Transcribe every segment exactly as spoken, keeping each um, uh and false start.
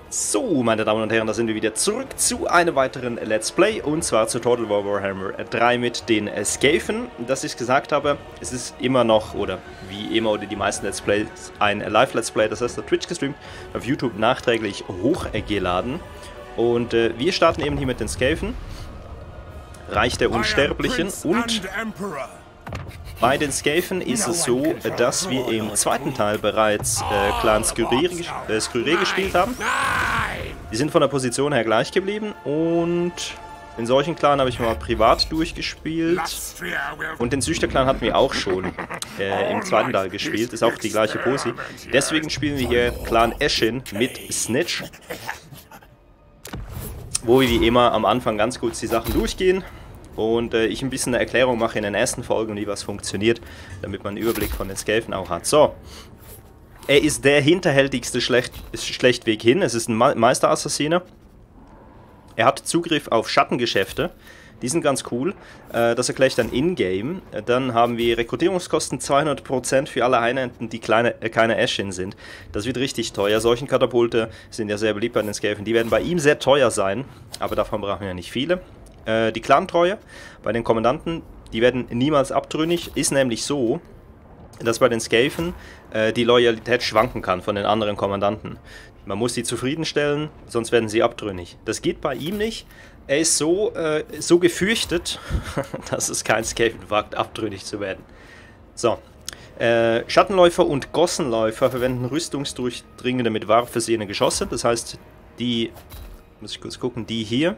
So, meine Damen und Herren, da sind wir wieder zurück zu einem weiteren Let's Play, und zwar zu Total War Warhammer drei mit den Skaven. Dass ich gesagt habe, es ist immer noch, oder wie immer oder die meisten Let's Plays, ein Live-Let's Play, das heißt auf Twitch gestreamt, auf YouTube nachträglich hochgeladen. Und äh, wir starten eben hier mit den Skaven, Reich der Unsterblichen, und bei den Skaven ist es so, dass wir im zweiten Teil bereits äh, Clan Skryre äh, Skryre gespielt haben. Die sind von der Position her gleich geblieben, und den solchen Clan habe ich mal privat durchgespielt. Und den Züchter-Clan hatten wir auch schon äh, im zweiten Teil gespielt, ist auch die gleiche Posi. Deswegen spielen wir hier Clan Eshin mit Snitch, wo wir wie immer am Anfang ganz kurz die Sachen durchgehen. Und äh, ich ein bisschen eine Erklärung mache in den ersten Folgen, wie was funktioniert, damit man einen Überblick von den Skaven auch hat. So, er ist der hinterhältigste Schlecht Schlechtweg hin. Es ist ein Me Meisterassassiner. Er hat Zugriff auf Schattengeschäfte. Die sind ganz cool. Äh, das erkläre ich dann in-game. Dann haben wir Rekrutierungskosten zweihundert Prozent für alle Einheiten, die kleine, äh, keine Eshin sind. Das wird richtig teuer. Solchen Katapulte sind ja sehr beliebt bei den Skaven. Die werden bei ihm sehr teuer sein, aber davon brauchen wir ja nicht viele. Die Clan-Treue bei den Kommandanten, die werden niemals abtrünnig. Ist nämlich so, dass bei den Skaven äh, die Loyalität schwanken kann von den anderen Kommandanten. Man muss sie zufriedenstellen, sonst werden sie abtrünnig. Das geht bei ihm nicht. Er ist so, äh, so gefürchtet, dass es kein Skaven wagt, abtrünnig zu werden. So, äh, Schattenläufer und Gossenläufer verwenden rüstungsdurchdringende, mit Warp versehene Geschosse. Das heißt, die, muss ich kurz gucken, die hier,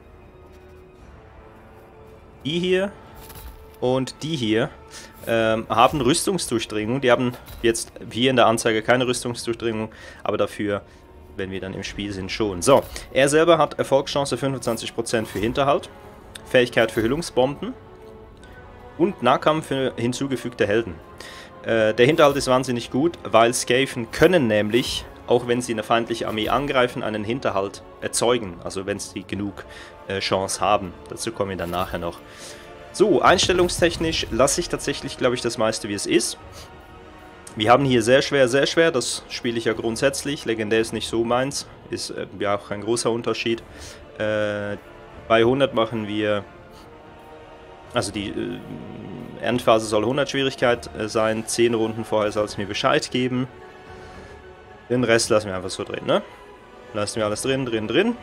die hier und die hier ähm, haben Rüstungsdurchdringung. Die haben jetzt hier in der Anzeige keine Rüstungsdurchdringung, aber dafür, wenn wir dann im Spiel sind, schon. So, er selber hat Erfolgschance fünfundzwanzig Prozent für Hinterhalt, Fähigkeit für Hüllungsbomben und Nahkampf für hinzugefügte Helden. Äh, der Hinterhalt ist wahnsinnig gut, weil Skaven können nämlich, auch wenn sie eine feindliche Armee angreifen, einen Hinterhalt erzeugen, also wenn sie genug äh, Chance haben. Dazu kommen wir dann nachher noch. So, einstellungstechnisch lasse ich tatsächlich, glaube ich, das meiste wie es ist. Wir haben hier sehr schwer, sehr schwer, das spiele ich ja grundsätzlich. Legendär ist nicht so meins, ist äh, ja auch ein großer Unterschied. Äh, bei hundert machen wir, also die äh, Endphase soll hundert Schwierigkeit äh, sein, zehn Runden vorher soll es mir Bescheid geben. Den Rest lassen wir einfach so drin, ne? Lassen wir alles drin, drin, drin.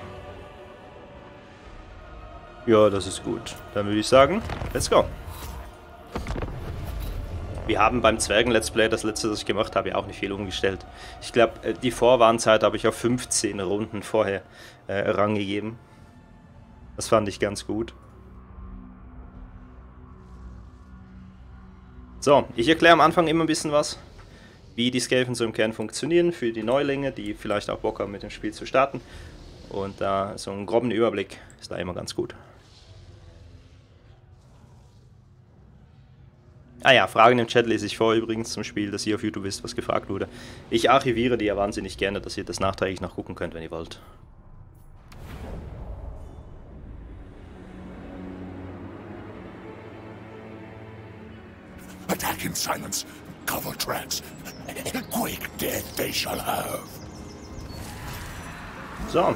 Ja, das ist gut. Dann würde ich sagen, let's go. Wir haben beim Zwergen-Let's Play, das letzte, das ich gemacht habe, ja auch nicht viel umgestellt. Ich glaube, die Vorwarnzeit habe ich auf fünfzehn Runden vorher äh, rangegeben. Das fand ich ganz gut. So, ich erkläre am Anfang immer ein bisschen was, wie die Skaven so im Kern funktionieren, für die Neulinge, die vielleicht auch Bock haben, mit dem Spiel zu starten. Und da so einen groben Überblick ist da immer ganz gut. Ah ja, Fragen im Chat lese ich vor übrigens zum Spiel, dass ihr auf YouTube wisst, was gefragt wurde. Ich archiviere die ja wahnsinnig gerne, dass ihr das nachträglich noch gucken könnt, wenn ihr wollt. Attack in silence. Cover tracks. Quick death they shall have. So.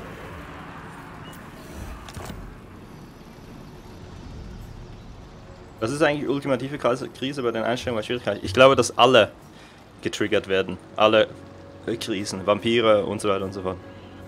Das ist eigentlich ultimative Krise bei den Einstellungen bei Schwierigkeit. Ich glaube, dass alle getriggert werden. Alle Krisen, Vampire und so weiter und so fort.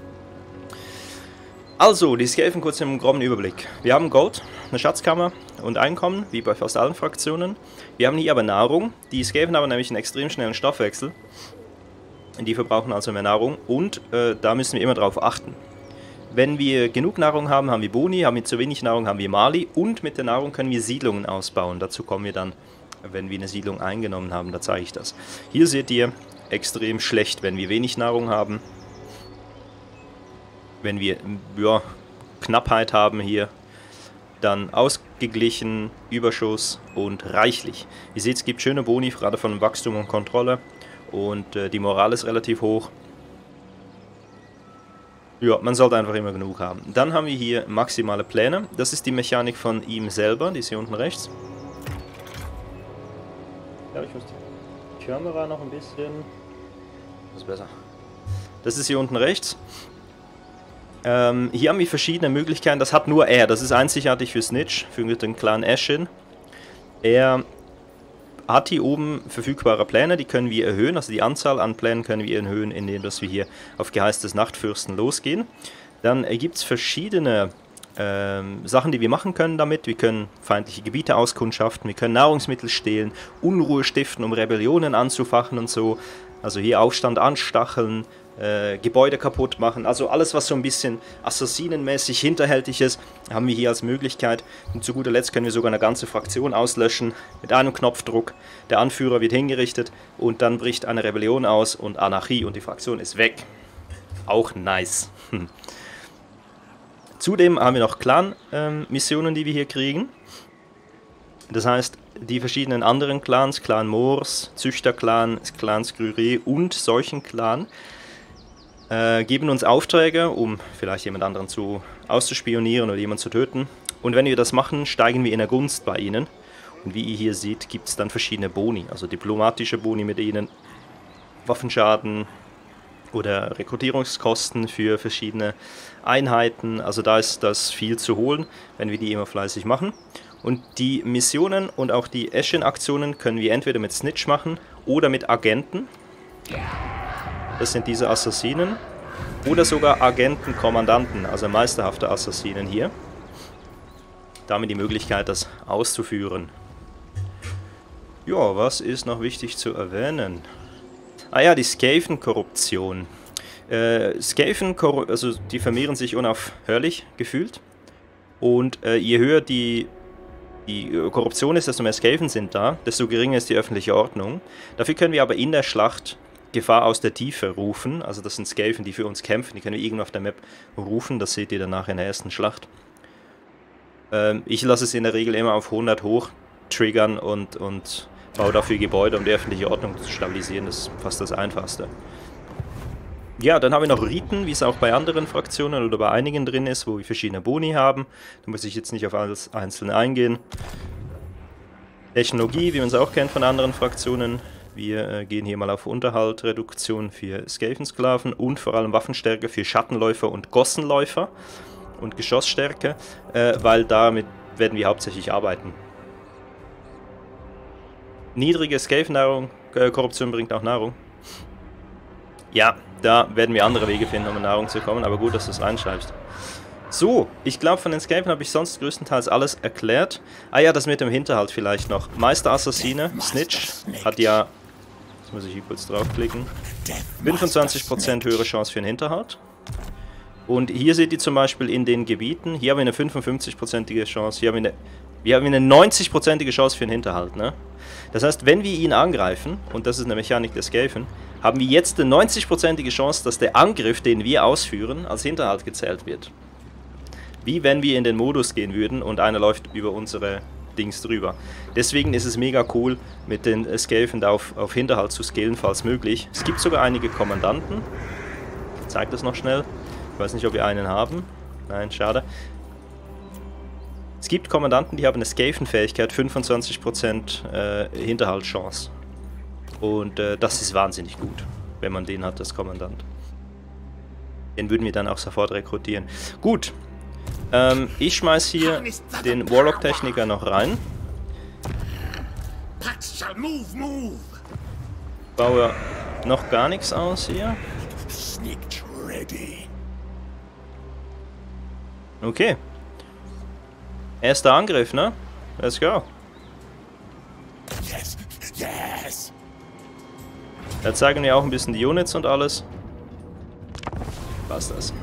Also, die Skaven kurz im groben Überblick. Wir haben Gold, eine Schatzkammer und Einkommen, wie bei fast allen Fraktionen. Wir haben hier aber Nahrung. Die Skaven haben nämlich einen extrem schnellen Stoffwechsel. Die verbrauchen also mehr Nahrung, und äh, da müssen wir immer drauf achten. Wenn wir genug Nahrung haben, haben wir Boni, haben wir zu wenig Nahrung, haben wir Mali, und mit der Nahrung können wir Siedlungen ausbauen. Dazu kommen wir dann, wenn wir eine Siedlung eingenommen haben, da zeige ich das. Hier seht ihr, extrem schlecht, wenn wir wenig Nahrung haben. Wenn wir ja, Knappheit haben hier, dann ausgeglichen, Überschuss und reichlich. Ihr seht, es gibt schöne Boni, gerade von Wachstum und Kontrolle, und äh, die Moral ist relativ hoch. Ja, man sollte einfach immer genug haben. Dann haben wir hier maximale Pläne. Das ist die Mechanik von ihm selber, die ist hier unten rechts. Ich glaube, ich muss die Kamera noch ein bisschen... Das ist besser. Das ist hier unten rechts. Ähm, hier haben wir verschiedene Möglichkeiten. Das hat nur er. Das ist einzigartig für Snitch, für den Clan Ashen. Er hat hier oben verfügbare Pläne, die können wir erhöhen. Also die Anzahl an Plänen können wir erhöhen, indem dass wir hier auf Geheiß des Nachtfürsten losgehen. Dann äh, gibt es verschiedene ähm, Sachen, die wir machen können damit. Wir können feindliche Gebiete auskundschaften, wir können Nahrungsmittel stehlen, Unruhe stiften, um Rebellionen anzufachen und so. Also hier Aufstand anstacheln, äh, Gebäude kaputt machen. Also alles, was so ein bisschen assassinenmäßig hinterhältig ist, haben wir hier als Möglichkeit. Und zu guter Letzt können wir sogar eine ganze Fraktion auslöschen mit einem Knopfdruck. Der Anführer wird hingerichtet und dann bricht eine Rebellion aus und Anarchie und die Fraktion ist weg. Auch nice. Hm. Zudem haben wir noch Clan-Missionen, ähm, die wir hier kriegen. Das heißt, die verschiedenen anderen Clans, Clan Moors, Züchterclan, Clan Skryré und solchen Clan, äh, geben uns Aufträge, um vielleicht jemand anderen zu auszuspionieren oder jemanden zu töten. Und wenn wir das machen, steigen wir in der Gunst bei ihnen. Und wie ihr hier seht, gibt es dann verschiedene Boni, also diplomatische Boni mit ihnen, Waffenschaden oder Rekrutierungskosten für verschiedene Einheiten. Also da ist das viel zu holen, wenn wir die immer fleißig machen. Und die Missionen und auch die Ashen-Aktionen können wir entweder mit Snitch machen oder mit Agenten. Das sind diese Assassinen. Oder sogar Agenten-Kommandanten, also meisterhafte Assassinen hier. Damit die Möglichkeit, das auszuführen. Ja, was ist noch wichtig zu erwähnen? Ah ja, die Skaven-Korruption. Äh, Skaven, also die vermehren sich unaufhörlich, gefühlt. Und äh, je höher die, die Korruption ist, desto mehr Skaven sind da, desto geringer ist die öffentliche Ordnung. Dafür können wir aber in der Schlacht Gefahr aus der Tiefe rufen. Also das sind Skaven, die für uns kämpfen. Die können wir irgendwo auf der Map rufen. Das seht ihr danach in der ersten Schlacht. Ähm, ich lasse es in der Regel immer auf hundert hoch triggern und... und baue dafür Gebäude, um die öffentliche Ordnung zu stabilisieren. Das ist fast das Einfachste. Ja, dann haben wir noch Riten, wie es auch bei anderen Fraktionen oder bei einigen drin ist, wo wir verschiedene Boni haben. Da muss ich jetzt nicht auf alles einzelne eingehen. Technologie, wie man es auch kennt von anderen Fraktionen. Wir äh, gehen hier mal auf Unterhalt, Reduktion für Skavensklaven und vor allem Waffenstärke für Schattenläufer und Gossenläufer und Geschossstärke, äh, weil damit werden wir hauptsächlich arbeiten. Niedrige Skaven-Nahrung, äh, Korruption bringt auch Nahrung. Ja, da werden wir andere Wege finden, um an Nahrung zu kommen, aber gut, dass du es reinschreibst. So, ich glaube, von den Skaven habe ich sonst größtenteils alles erklärt. Ah ja, das mit dem Hinterhalt vielleicht noch. Meister-Assassine, Snitch, hat ja, jetzt muss ich hier kurz draufklicken, fünfundzwanzig Prozent höhere Chance für den Hinterhalt. Und hier seht ihr zum Beispiel in den Gebieten, hier haben wir eine fünfundfünfzig-prozentige Chance, hier haben wir eine, wir haben eine neunzig-prozentige Chance für den Hinterhalt, ne? Das heißt, wenn wir ihn angreifen, und das ist eine Mechanik des Skaven, haben wir jetzt eine neunzig-prozentige Chance, dass der Angriff, den wir ausführen, als Hinterhalt gezählt wird. Wie wenn wir in den Modus gehen würden und einer läuft über unsere Dings drüber. Deswegen ist es mega cool, mit den Skaven da auf, auf Hinterhalt zu skillen, falls möglich. Es gibt sogar einige Kommandanten. Ich zeige das noch schnell. Ich weiß nicht, ob wir einen haben. Nein, schade. Es gibt Kommandanten, die haben eine Skaven-Fähigkeit, fünfundzwanzig Prozent äh, Hinterhaltschance. Und äh, das ist wahnsinnig gut, wenn man den hat, das Kommandant. Den würden wir dann auch sofort rekrutieren. Gut, ähm, ich schmeiß hier den Warlock-Techniker noch rein. Baue noch gar nichts aus hier. Okay. Erster Angriff, ne? Let's go. Yes, yes. Da zeigen wir auch ein bisschen die Units und alles. Passt das.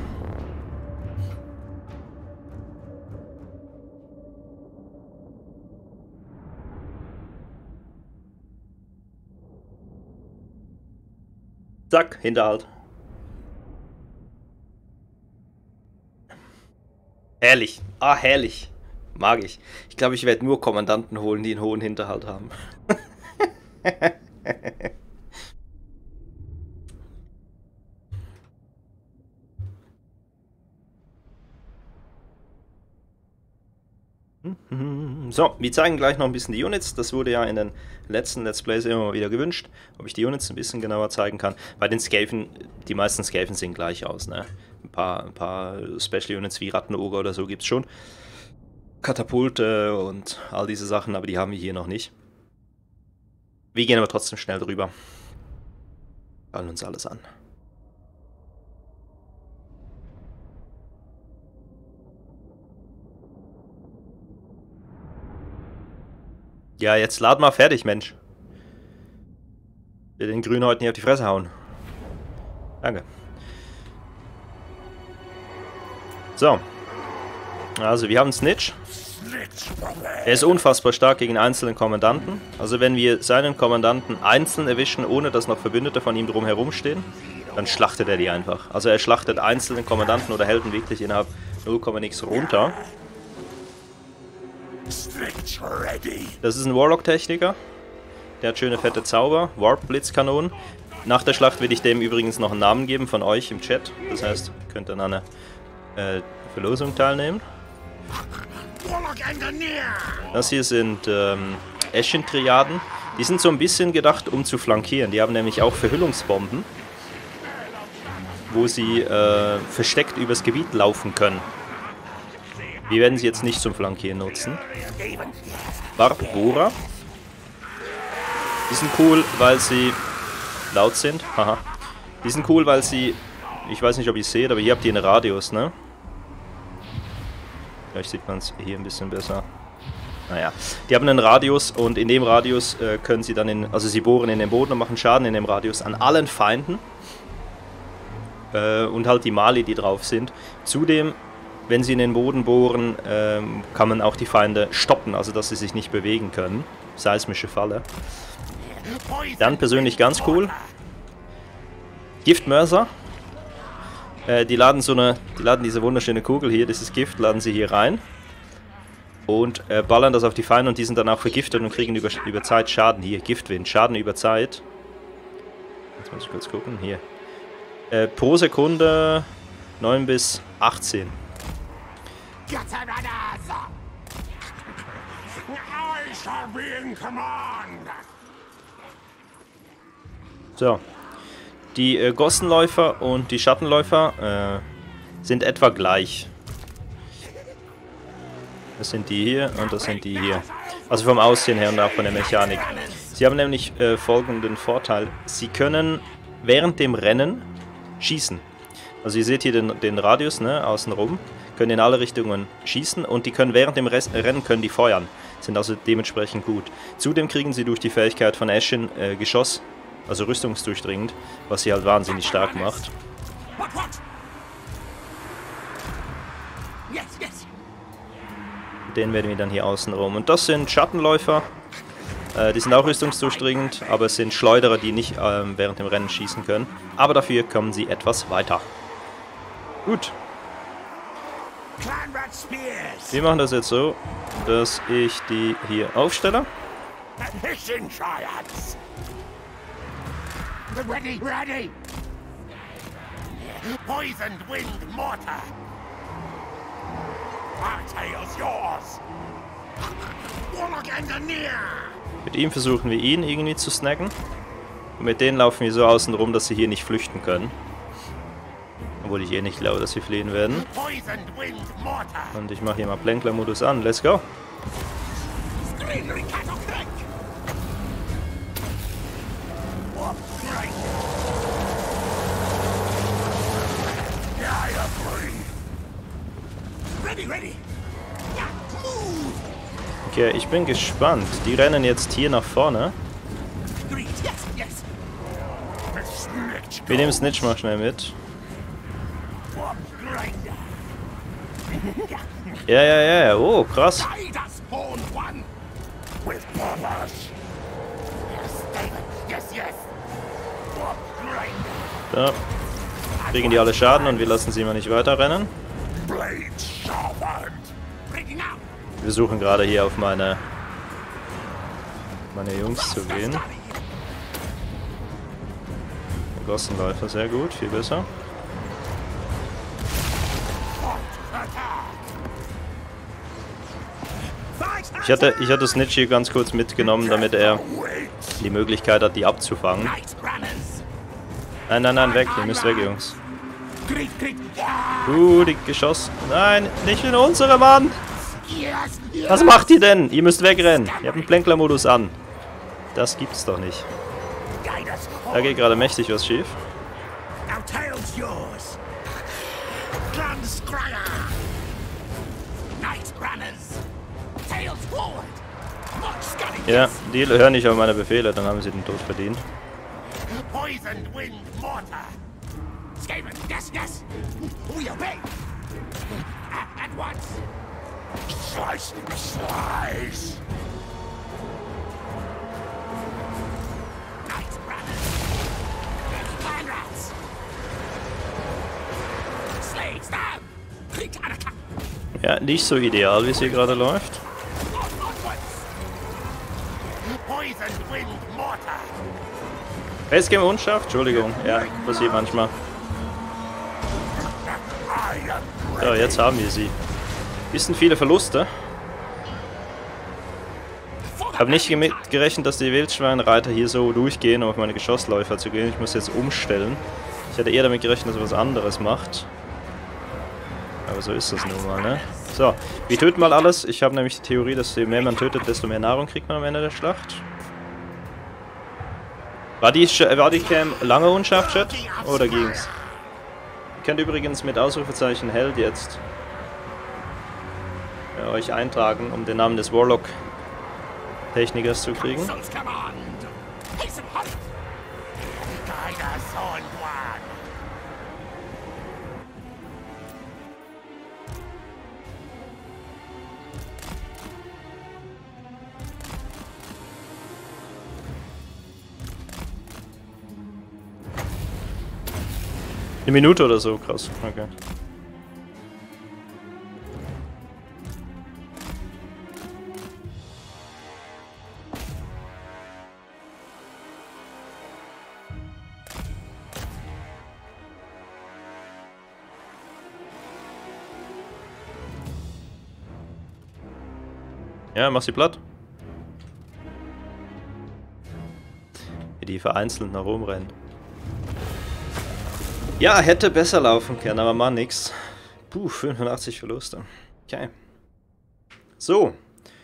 Zack, Hinterhalt. Herrlich. Ah, herrlich. Mag ich. Ich glaube, ich werde nur Kommandanten holen, die einen hohen Hinterhalt haben. So, wir zeigen gleich noch ein bisschen die Units. Das wurde ja in den letzten Let's Plays immer mal wieder gewünscht, ob ich die Units ein bisschen genauer zeigen kann. Bei den Skaven, die meisten Skaven sehen gleich aus, ne? Ein paar, ein paar Special Units wie Rattenoger oder so gibt es schon. Katapulte und all diese Sachen, aber die haben wir hier noch nicht. Wir gehen aber trotzdem schnell drüber. Schauen uns alles an. Ja, jetzt lad mal fertig, Mensch. Ich will den Grünen heute nicht auf die Fresse hauen. Danke. So. Also, wir haben Snitch. Er ist unfassbar stark gegen einzelne Kommandanten. Also, wenn wir seinen Kommandanten einzeln erwischen, ohne dass noch Verbündete von ihm drumherum stehen, dann schlachtet er die einfach. Also, er schlachtet einzelne Kommandanten oder Helden wirklich innerhalb null Komma nix runter. Das ist ein Warlock-Techniker. Der hat schöne fette Zauber. Warp-Blitzkanonen. Nach der Schlacht will ich dem übrigens noch einen Namen geben von euch im Chat. Das heißt, könnt ihr an einer äh, Verlosung teilnehmen. Das hier sind ähm, Ashen-Triaden. Die sind so ein bisschen gedacht, um zu flankieren. Die haben nämlich auch Verhüllungsbomben, wo sie äh, versteckt übers Gebiet laufen können. Wir werden sie jetzt nicht zum Flankieren nutzen. Barbora. Die sind cool, weil sie laut sind. Haha. Die sind cool, weil sie... Ich weiß nicht, ob ihr es seht, aber hier habt ihr einen Radius, ne? Vielleicht sieht man es hier ein bisschen besser. Naja. Die haben einen Radius und in dem Radius äh, können sie dann in... Also sie bohren in den Boden und machen Schaden in dem Radius an allen Feinden. Äh, und halt die Mali, die drauf sind. Zudem... Wenn sie in den Boden bohren, ähm, kann man auch die Feinde stoppen, also dass sie sich nicht bewegen können. Seismische Falle. Dann persönlich ganz cool. Giftmörser. Äh, die laden so eine, die laden diese wunderschöne Kugel hier, dieses Gift, laden sie hier rein. Und äh, ballern das auf die Feinde und die sind dann auch vergiftet und kriegen über, über Zeit Schaden. Hier, Giftwind, Schaden über Zeit. Jetzt muss ich kurz gucken, hier. Äh, pro Sekunde neun bis achtzehn. So. Die äh, Gossenläufer und die Schattenläufer äh, sind etwa gleich. Das sind die hier und das sind die hier. Also vom Aussehen her und auch von der Mechanik. Sie haben nämlich äh, folgenden Vorteil. Sie können während dem Rennen schießen. Also ihr seht hier den, den Radius, ne, außenrum. Können in alle Richtungen schießen und die können während dem Rest, Rennen können die feuern. Sind also dementsprechend gut. Zudem kriegen sie durch die Fähigkeit von Ashen äh, Geschoss, also rüstungsdurchdringend, was sie halt wahnsinnig stark macht. Den werden wir dann hier außen rum. Und das sind Schattenläufer. Äh, die sind auch rüstungsdurchdringend, aber es sind Schleuderer, die nicht ähm, während dem Rennen schießen können. Aber dafür kommen sie etwas weiter. Gut. Wir machen das jetzt so, dass ich die hier aufstelle. Ready, ready. Poisoned wind mortar. Our tale's yours. Warlock Engineer. Mit ihm versuchen wir ihn irgendwie zu snacken. Und mit denen laufen wir so außen rum, dass sie hier nicht flüchten können. Obwohl ich eh nicht glaube, dass sie fliehen werden. Und ich mache hier mal Plänkler-Modus an. Let's go. Okay, ich bin gespannt. Die rennen jetzt hier nach vorne. Wir nehmen Snitch mal schnell mit. Ja, ja, ja, ja. Oh, krass. Da kriegen die alle Schaden und wir lassen sie mal nicht weiter rennen. Wir versuchen gerade hier auf meine meine Jungs zu gehen. Der Gossenläufer, sehr gut, viel besser. Ich hatte, ich hatte Snitch hier ganz kurz mitgenommen, damit er die Möglichkeit hat, die abzufangen. Nein, nein, nein, weg. Ihr müsst weg, Jungs. Uh, die Geschoss. Nein, nicht in unsere Mann. Was macht ihr denn? Ihr müsst wegrennen. Ihr habt einen Plänkler-Modus an. Das gibt's doch nicht. Da geht gerade mächtig was schief. Ja, die hören nicht auf meine Befehle, dann haben sie den Tod verdient. Slice, slice. Ja, nicht so ideal, wie es hier gerade läuft. Facegame unscharf? Entschuldigung, ja, passiert manchmal. So, jetzt haben wir sie. Bisschen viele Verluste. Ich habe nicht damit gerechnet, dass die Wildschweinreiter hier so durchgehen, um auf meine Geschossläufer zu gehen. Ich muss jetzt umstellen. Ich hätte eher damit gerechnet, dass er was anderes macht. Aber so ist das nun mal, ne? So, wir töten mal alles. Ich habe nämlich die Theorie, dass je mehr man tötet, desto mehr Nahrung kriegt man am Ende der Schlacht. War die, war die Cam lange unscharf, Chat? Oder ging's? Ihr könnt übrigens mit Ausrufezeichen Held jetzt ja, euch eintragen, um den Namen des Warlock-Technikers zu kriegen. Eine Minute oder so, krass. Okay. Ja, mach sie platt. Wie die vereinzelt nach oben rennen. Ja, hätte besser laufen können, aber mal nix. Puh, fünfundachtzig Verluste. Okay. So.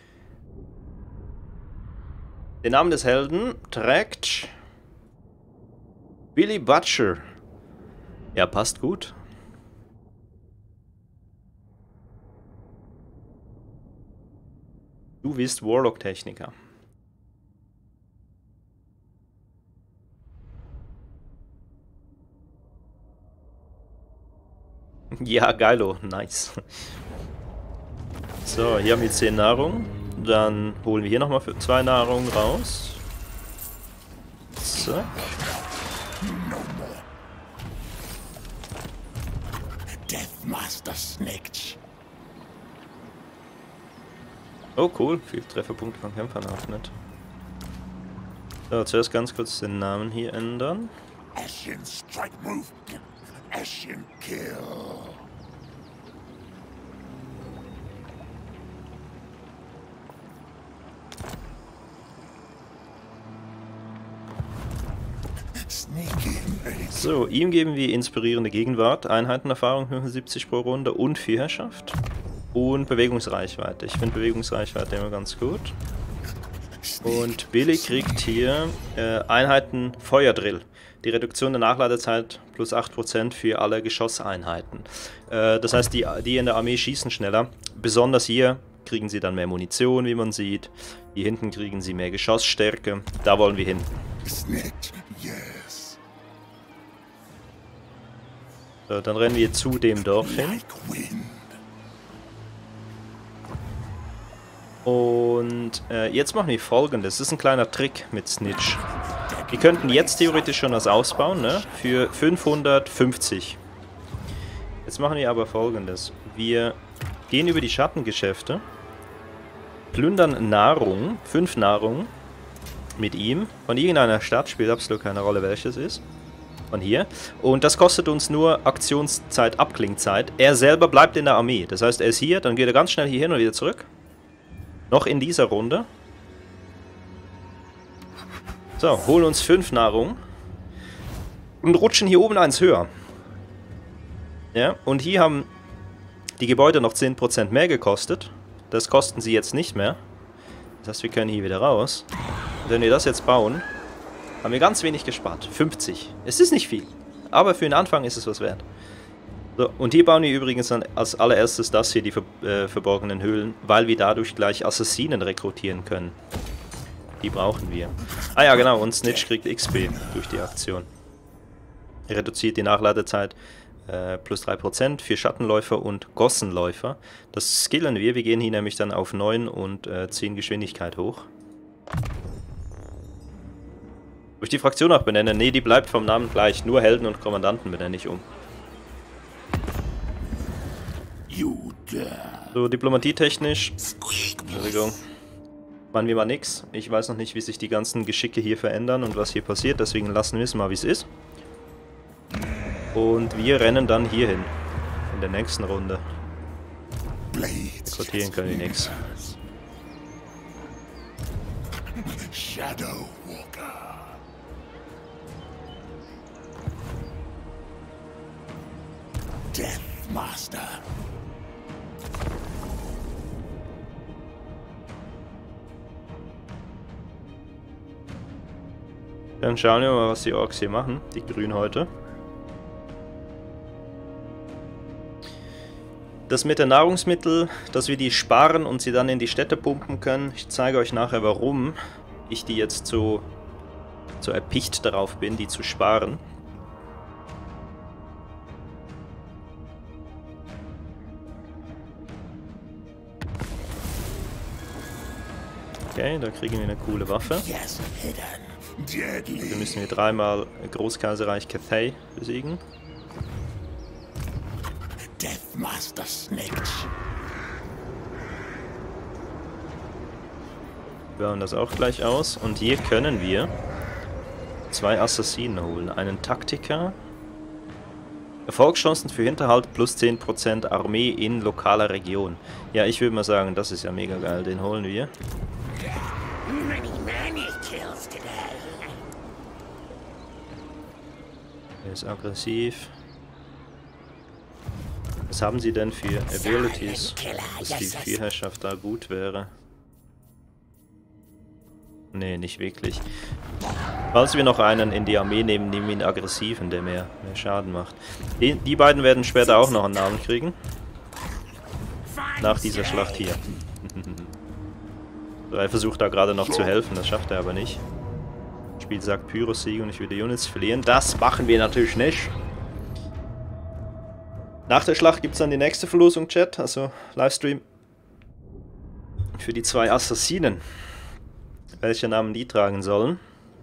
Den Namen des Helden trägt Billy Butcher. Ja, passt gut. Du bist Warlock-Techniker. Ja, geilo. Nice. So, hier haben wir zehn Nahrung. Dann holen wir hier nochmal für zwei Nahrung raus. Zack. Deathmaster Snitch. Oh, cool. Viel Trefferpunkte von Kämpfern eröffnet. So, zuerst ganz kurz den Namen hier ändern. Ashen strike move. Ashen kill. So, ihm geben wir inspirierende Gegenwart, Einheitenerfahrung fünfundsiebzig pro Runde und Viehherrschaft. Und Bewegungsreichweite. Ich finde Bewegungsreichweite immer ganz gut. Und Billy kriegt hier äh, Einheiten Feuerdrill. Die Reduktion der Nachladezeit plus acht Prozent für alle Geschosseinheiten. Äh, das heißt, die, die in der Armee schießen schneller. Besonders hier kriegen sie dann mehr Munition, wie man sieht. Hier hinten kriegen sie mehr Geschossstärke. Da wollen wir hin. So, dann rennen wir zu dem Dorf hin. Und äh, jetzt machen wir Folgendes. Das ist ein kleiner Trick mit Snitch. Wir könnten jetzt theoretisch schon was ausbauen, ne? Für fünfhundertfünfzig. Jetzt machen wir aber Folgendes. Wir gehen über die Schattengeschäfte, plündern Nahrung, fünf Nahrung mit ihm, von irgendeiner Stadt, spielt absolut keine Rolle welches ist. Von hier. Und das kostet uns nur Aktionszeit, Abklingzeit. Er selber bleibt in der Armee. Das heißt, er ist hier, dann geht er ganz schnell hier hin und wieder zurück. Noch in dieser Runde. So, holen uns fünf Nahrung. Und rutschen hier oben eins höher. Ja, und hier haben die Gebäude noch zehn Prozent mehr gekostet. Das kosten sie jetzt nicht mehr. Das heißt, wir können hier wieder raus. Und wenn wir das jetzt bauen, haben wir ganz wenig gespart. fünfzig. Es ist nicht viel. Aber für den Anfang ist es was wert. So, und hier bauen wir übrigens dann als allererstes das hier, die ver äh, verborgenen Höhlen, weil wir dadurch gleich Assassinen rekrutieren können. Die brauchen wir. Ah ja, genau, und Snitch kriegt X P durch die Aktion. Reduziert die Nachladezeit äh, plus drei Prozent für Schattenläufer und Gossenläufer. Das skillen wir. Wir gehen hier nämlich dann auf neun und äh, zehn Geschwindigkeit hoch. Soll ich die Fraktion auch benennen? Ne, die bleibt vom Namen gleich. Nur Helden und Kommandanten benenne ich um. So, diplomatietechnisch. Entschuldigung. Machen wir mal nix. Ich weiß noch nicht, wie sich die ganzen Geschicke hier verändern und was hier passiert. Deswegen lassen wir es mal, wie es ist. Und wir rennen dann hier hin. In der nächsten Runde. Rekrutieren können wir nichts. Shadow Walker. Death Master. Dann schauen wir mal, was die Orks hier machen, die Grünhäute. Das mit den Nahrungsmitteln, dass wir die sparen und sie dann in die Städte pumpen können. Ich zeige euch nachher, warum ich die jetzt so, so erpicht darauf bin, die zu sparen. Okay, da kriegen wir eine coole Waffe. Dann müssen wir dreimal Großkaiserreich Cathay besiegen. Death Master Snitch. Wir bauen das auch gleich aus. Und hier können wir zwei Assassinen holen. Einen Taktiker. Erfolgschancen für Hinterhalt plus zehn Prozent Armee in lokaler Region. Ja, ich würde mal sagen, das ist ja mega geil. Den holen wir. Er ist aggressiv. Was haben sie denn für Abilities, dass die Viehherrschaft da gut wäre? Nee, nicht wirklich. Falls wir noch einen in die Armee nehmen, nehmen wir einen aggressiven, der mehr, mehr Schaden macht. Die, die beiden werden später auch noch einen Namen kriegen. Nach dieser Schlacht hier. Er versucht da gerade noch zu helfen, das schafft er aber nicht. Das Spiel sagt Pyros-Sieg und ich würde Units verlieren. Das machen wir natürlich nicht. Nach der Schlacht gibt es dann die nächste Verlosung, Chat, also Livestream. Für die zwei Assassinen. Welche Namen die tragen sollen.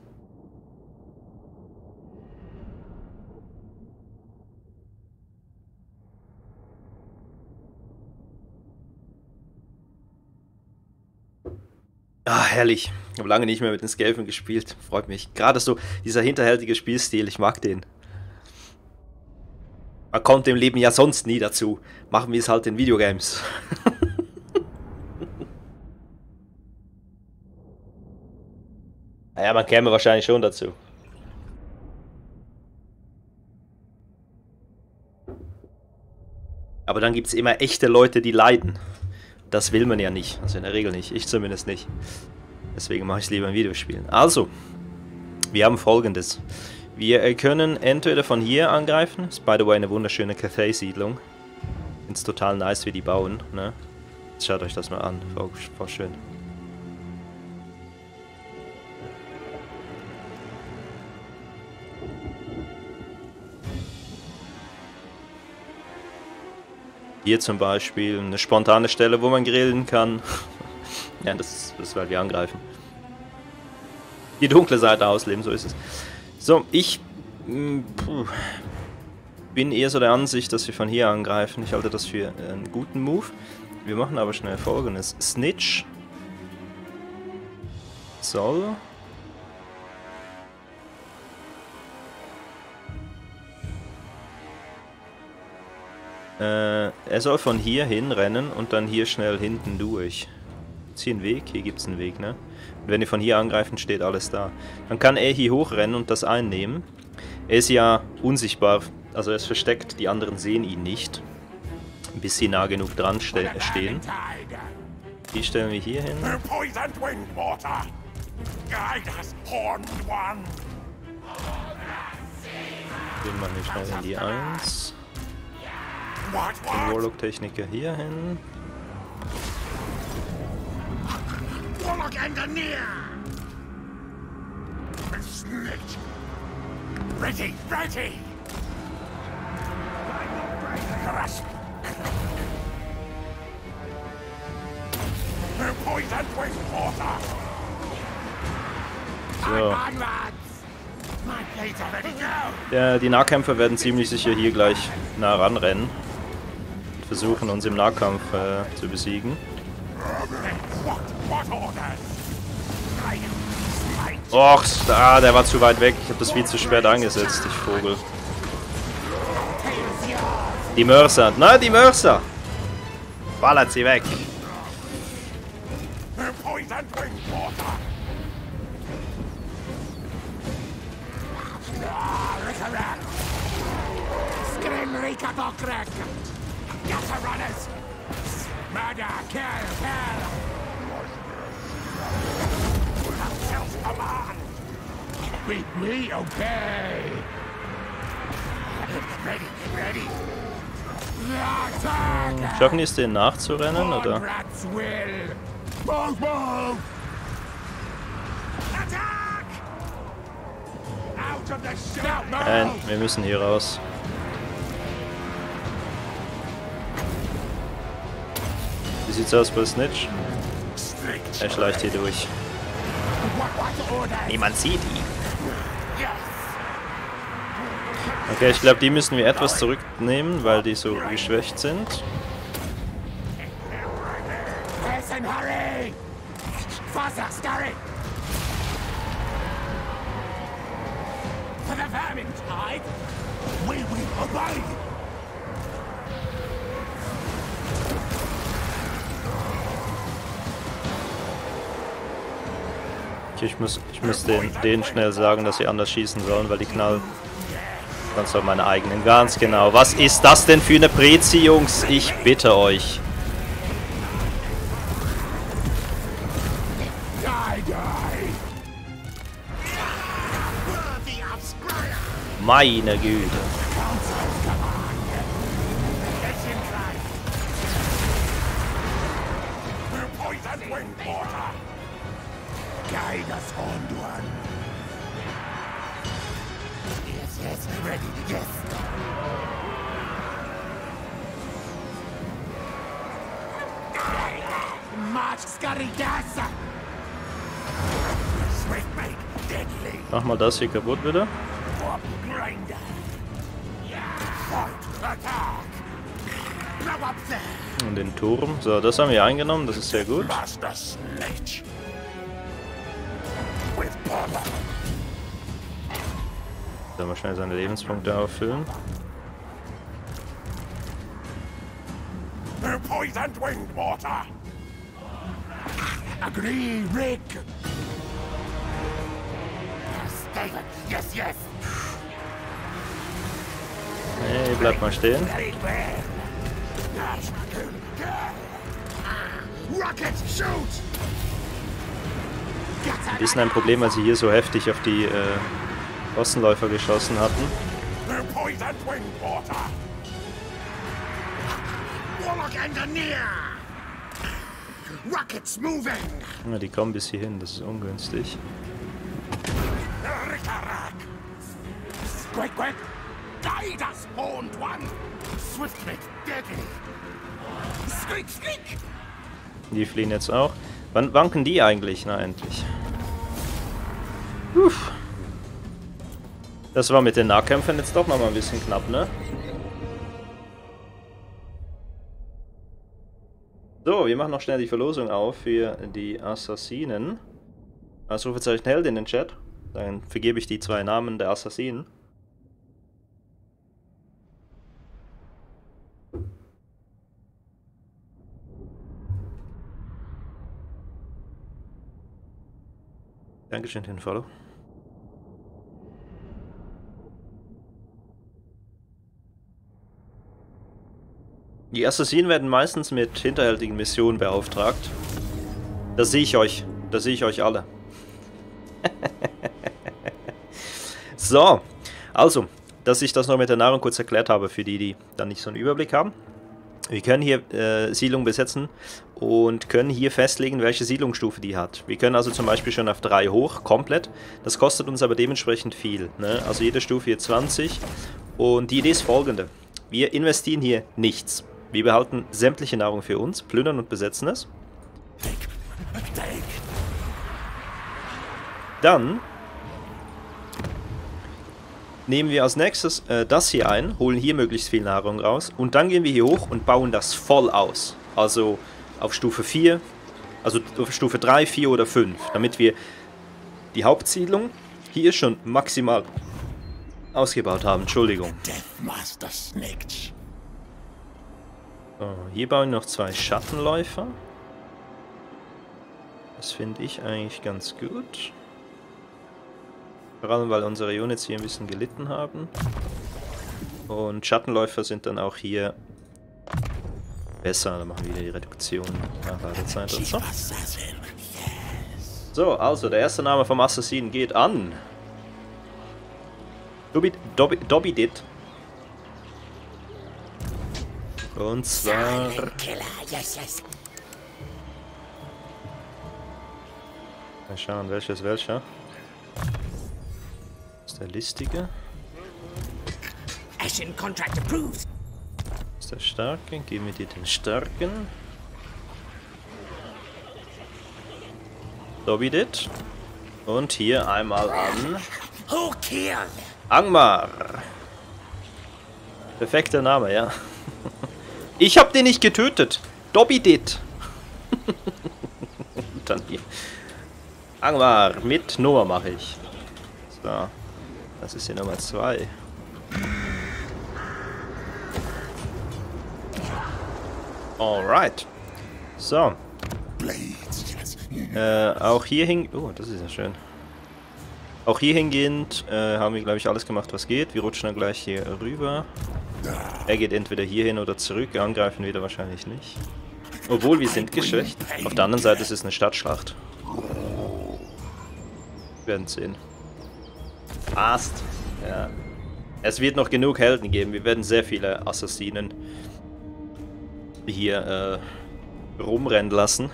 Ah, herrlich. Ich habe lange nicht mehr mit den Skelfen gespielt. Freut mich. Gerade so dieser hinterhältige Spielstil, ich mag den. Man kommt im Leben ja sonst nie dazu. Machen wir es halt in Videogames. Naja, man käme wahrscheinlich schon dazu. Aber dann gibt es immer echte Leute, die leiden. Das will man ja nicht. Also in der Regel nicht. Ich zumindest nicht. Deswegen mache ich es lieber in Videospielen. Also, wir haben Folgendes. Wir können entweder von hier angreifen. Ist by the way eine wunderschöne Cathay-Siedlung. Ist total nice, wie die bauen. Ne? Schaut euch das mal an. Voll, voll schön. Hier zum Beispiel eine spontane Stelle, wo man grillen kann. Ja, das ist, das ist, weil wir angreifen. Die dunkle Seite ausleben, so ist es. So, ich mh, bin eher so der Ansicht, dass wir von hier angreifen. Ich halte das für einen guten Move. Wir machen aber schnell Folgendes. Snitch soll... Äh, er soll von hier hinrennen und dann hier schnell hinten durch. Gibt es hier einen Weg? Hier gibt es einen Weg, ne? Und wenn die von hier angreifen, steht alles da. Dann kann er hier hochrennen und das einnehmen. Er ist ja unsichtbar, also er ist versteckt, die anderen sehen ihn nicht. Bis sie nah genug dran ste stehen. Die stellen wir hier hin. Den machen wir schnell in die eins. Den Warlock-Techniker hier hin. Warlock Engineer! Snitch! Ready, ready! Crush! Poison wing water! So. Ja, die Nahkämpfer werden ziemlich sicher hier gleich nah ranrennen und versuchen, uns im Nahkampf äh, zu besiegen. Och, ah, der war zu weit weg. Ich habe das viel zu spät eingesetzt, ich Vogel. Die Mörser. Na, die Mörser! Ballert sie weg. Murder, kill, kill! Self-command! We, we obey! Ready, ready! Attack! Schaffen die es, den nachzurennen, oder? Move, move! Attack! Out of the ship! Nein, wir müssen hier raus. Wie sieht's aus bei Snitch? Er schleicht hier durch. Niemand sieht ihn. Okay, ich glaube, die müssen wir etwas zurücknehmen, weil die so geschwächt sind. Ich muss, ich muss den, denen schnell sagen, dass sie anders schießen sollen, weil die knallen. Ganz auf meine eigenen. Ganz genau. Was ist das denn für eine Prezi, Jungs? Ich bitte euch. Meine Güte. Guide us on, Duan. Yes, yes, ready, yes. March, scurry, gas. Swift make, deadly. Mach mal das hier kaputt, bitte. Grinder. Fight, attack. Blow up there. Und den Turm. So, das haben wir eingenommen, das ist sehr gut. Master Snitch. With power. Sollen wir schnell seine Lebenspunkte auffüllen. Poisoned winged water. Agree, Rick. David, yes, yes. Hey, bleib mal stehen. Very well. Rocket, shoot. Ein bisschen ein Problem, weil sie hier so heftig auf die äh, Außenläufer geschossen hatten. Poisoned winged water. Warlock engineer. Rockets moving. Ja, die kommen bis hierhin, das ist ungünstig. Ricarac. Quick, quick. Guide us, spawned one. Swift make deadly. Squeak, squeak. Die fliehen jetzt auch. Wann wanken die eigentlich? Na, endlich. Uff. Das war mit den Nahkämpfern jetzt doch noch mal ein bisschen knapp, ne? So, wir machen noch schnell die Verlosung auf für die Assassinen. Ausrufezeichen Held in den Chat. Dann vergebe ich die zwei Namen der Assassinen. Dankeschön, den Follow. Die Assassinen werden meistens mit hinterhältigen Missionen beauftragt. Da sehe ich euch. Da sehe ich euch alle. So, also, dass ich das noch mit der Nahrung kurz erklärt habe, für die, die dann nicht so einen Überblick haben. Wir können hier äh, Siedlungen besetzen und können hier festlegen, welche Siedlungsstufe die hat. Wir können also zum Beispiel schon auf drei hoch, komplett. Das kostet uns aber dementsprechend viel, ne? Also jede Stufe hier zwanzig. Und die Idee ist folgende. Wir investieren hier nichts. Wir behalten sämtliche Nahrung für uns, plündern und besetzen es. Dann nehmen wir als nächstes äh, das hier ein, holen hier möglichst viel Nahrung raus und dann gehen wir hier hoch und bauen das voll aus. Also auf Stufe vier, also auf Stufe drei, vier oder fünf, damit wir die Hauptsiedlung hier schon maximal ausgebaut haben. Entschuldigung. So, hier bauen wir noch zwei Schattenläufer. Das finde ich eigentlich ganz gut. Vor allem, weil unsere Units hier ein bisschen gelitten haben. Und Schattenläufer sind dann auch hier besser. Dann machen wir wieder die Reduktion nach Ladezeit und so. So, also der erste Name vom Assassinen geht an Dobby, Dobby, Dobby Dit. Und zwar... Mal schauen, welcher ist welcher. Das ist der listige. Ist der starke? Geben wir dir den starken. Dobby Dit. Und hier einmal an Angmar. Perfekter Name, ja. Ich hab den nicht getötet. Dobby Dit. Dann hier. Angmar, mit Nummer mache ich. So. Das ist hier Nummer zwei. Alright. So. Äh, auch hier hing... Oh, das ist ja schön. Auch hier hingehend äh, haben wir, glaube ich, alles gemacht, was geht. Wir rutschen dann gleich hier rüber. Er geht entweder hier hin oder zurück. Angreifen wieder wahrscheinlich nicht. Obwohl, wir sind geschwächt. Auf der anderen Seite ist es eine Stadtschlacht. Wir werden sehen. Fast. Ja. Es wird noch genug Helden geben. Wir werden sehr viele Assassinen hier äh, rumrennen lassen.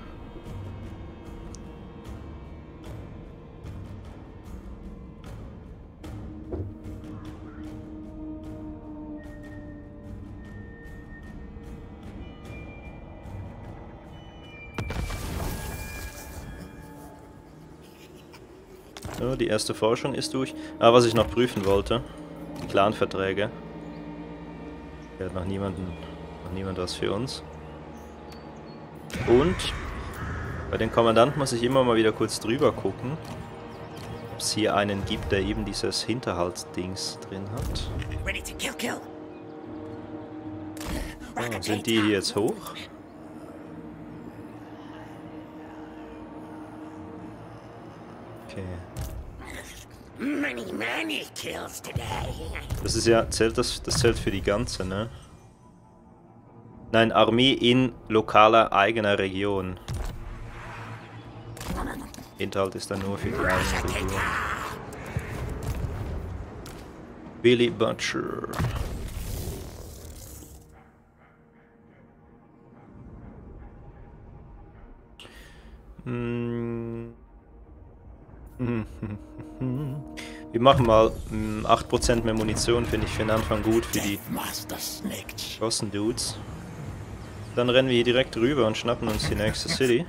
So, die erste Forschung ist durch. Aber was ich noch prüfen wollte, die Clanverträge. Hier hat noch niemanden, noch niemand was für uns. Und bei den Kommandanten muss ich immer mal wieder kurz drüber gucken, ob es hier einen gibt, der eben dieses Hinterhaltsdings drin hat. Oh, sind die hier jetzt hoch? Okay. Das ist ja, zählt das, das zählt für die ganze, ne? Nein, Armee in lokaler eigener Region. Hinterhalt ist dann nur für die eigene Region. Billy Butcher. Hm. Wir machen mal mh, acht Prozent mehr Munition, finde ich für den Anfang gut, für die großen Dudes. Dann rennen wir hier direkt rüber und schnappen uns die nächste City.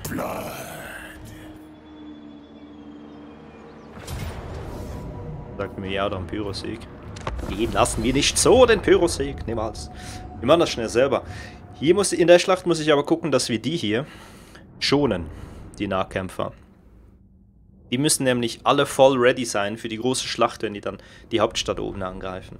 Sagt mir ja, dann Pyrosieg. Den lassen wir nicht so, den Pyrosieg, niemals. Wir machen das schnell selber. Hier muss, in der Schlacht muss ich aber gucken, dass wir die hier schonen, die Nahkämpfer. Die müssen nämlich alle voll ready sein für die große Schlacht, wenn die dann die Hauptstadt oben angreifen.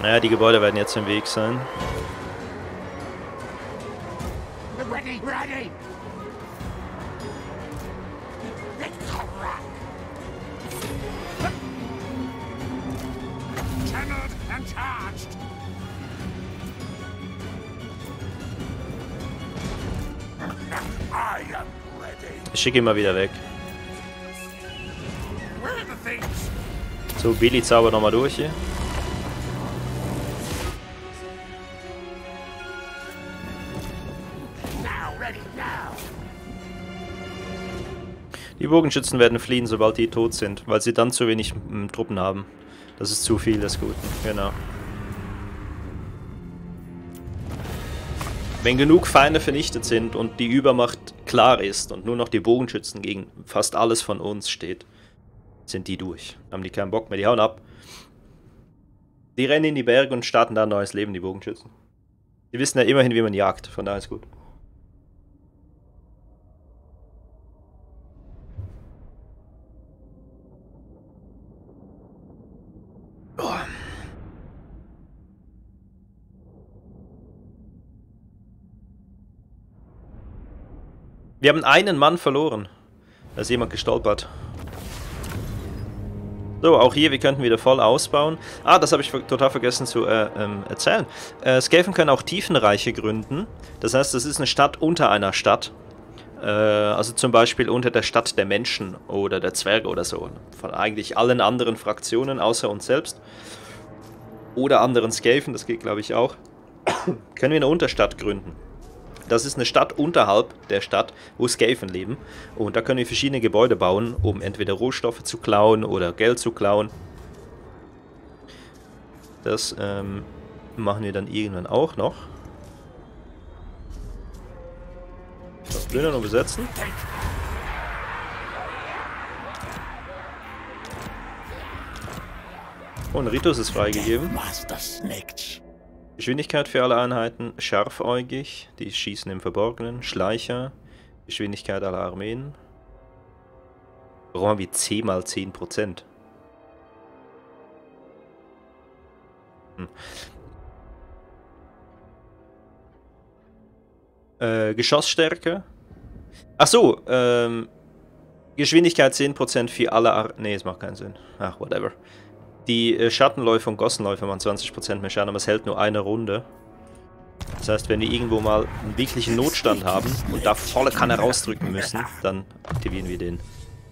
Naja, die Gebäude werden jetzt im Weg sein. Ready, ready. Channeled and charged. I am ready. Ich schicke ihn mal wieder weg. Where are the things? So, Billy zaubert nochmal durch hier. Now, ready, now. Die Bogenschützen werden fliehen, sobald die tot sind, weil sie dann zu wenig m, Truppen haben. Das ist zu viel des Guten, genau. Wenn genug Feinde vernichtet sind und die Übermacht klar ist und nur noch die Bogenschützen gegen fast alles von uns steht, sind die durch. Haben die keinen Bock mehr, die hauen ab. Die rennen in die Berge und starten da ein neues Leben, die Bogenschützen. Die wissen ja immerhin, wie man jagt, von daher ist gut. Oh. Wir haben einen Mann verloren. Da ist jemand gestolpert. So, auch hier, wir könnten wieder voll ausbauen. Ah, das habe ich total vergessen zu äh, ähm, erzählen. Äh, Skaven können auch Tiefenreiche gründen. Das heißt, das ist eine Stadt unter einer Stadt. Äh, also zum Beispiel unter der Stadt der Menschen oder der Zwerge oder so. Von eigentlich allen anderen Fraktionen außer uns selbst. Oder anderen Skaven, das geht glaube ich auch. Können wir eine Unterstadt gründen. Das ist eine Stadt unterhalb der Stadt, wo Skaven leben. Und da können wir verschiedene Gebäude bauen, um entweder Rohstoffe zu klauen oder Geld zu klauen. Das ähm, machen wir dann irgendwann auch noch. Das plündern und besetzen. Und Ritus ist freigegeben. Geschwindigkeit für alle Einheiten, scharfäugig, die schießen im Verborgenen, Schleicher, Geschwindigkeit aller Armeen. Warum haben wir C mal zehn Prozent? Hm. Äh, Geschossstärke. Achso, ähm, Geschwindigkeit zehn Prozent für alle Ar... Ne, es macht keinen Sinn. Ach, whatever. Die äh, Schattenläufer und Gossenläufer machen zwanzig Prozent mehr Schaden, aber es hält nur eine Runde. Das heißt, wenn wir irgendwo mal einen wirklichen Notstand haben und da volle Kanne rausdrücken müssen, dann aktivieren wir den.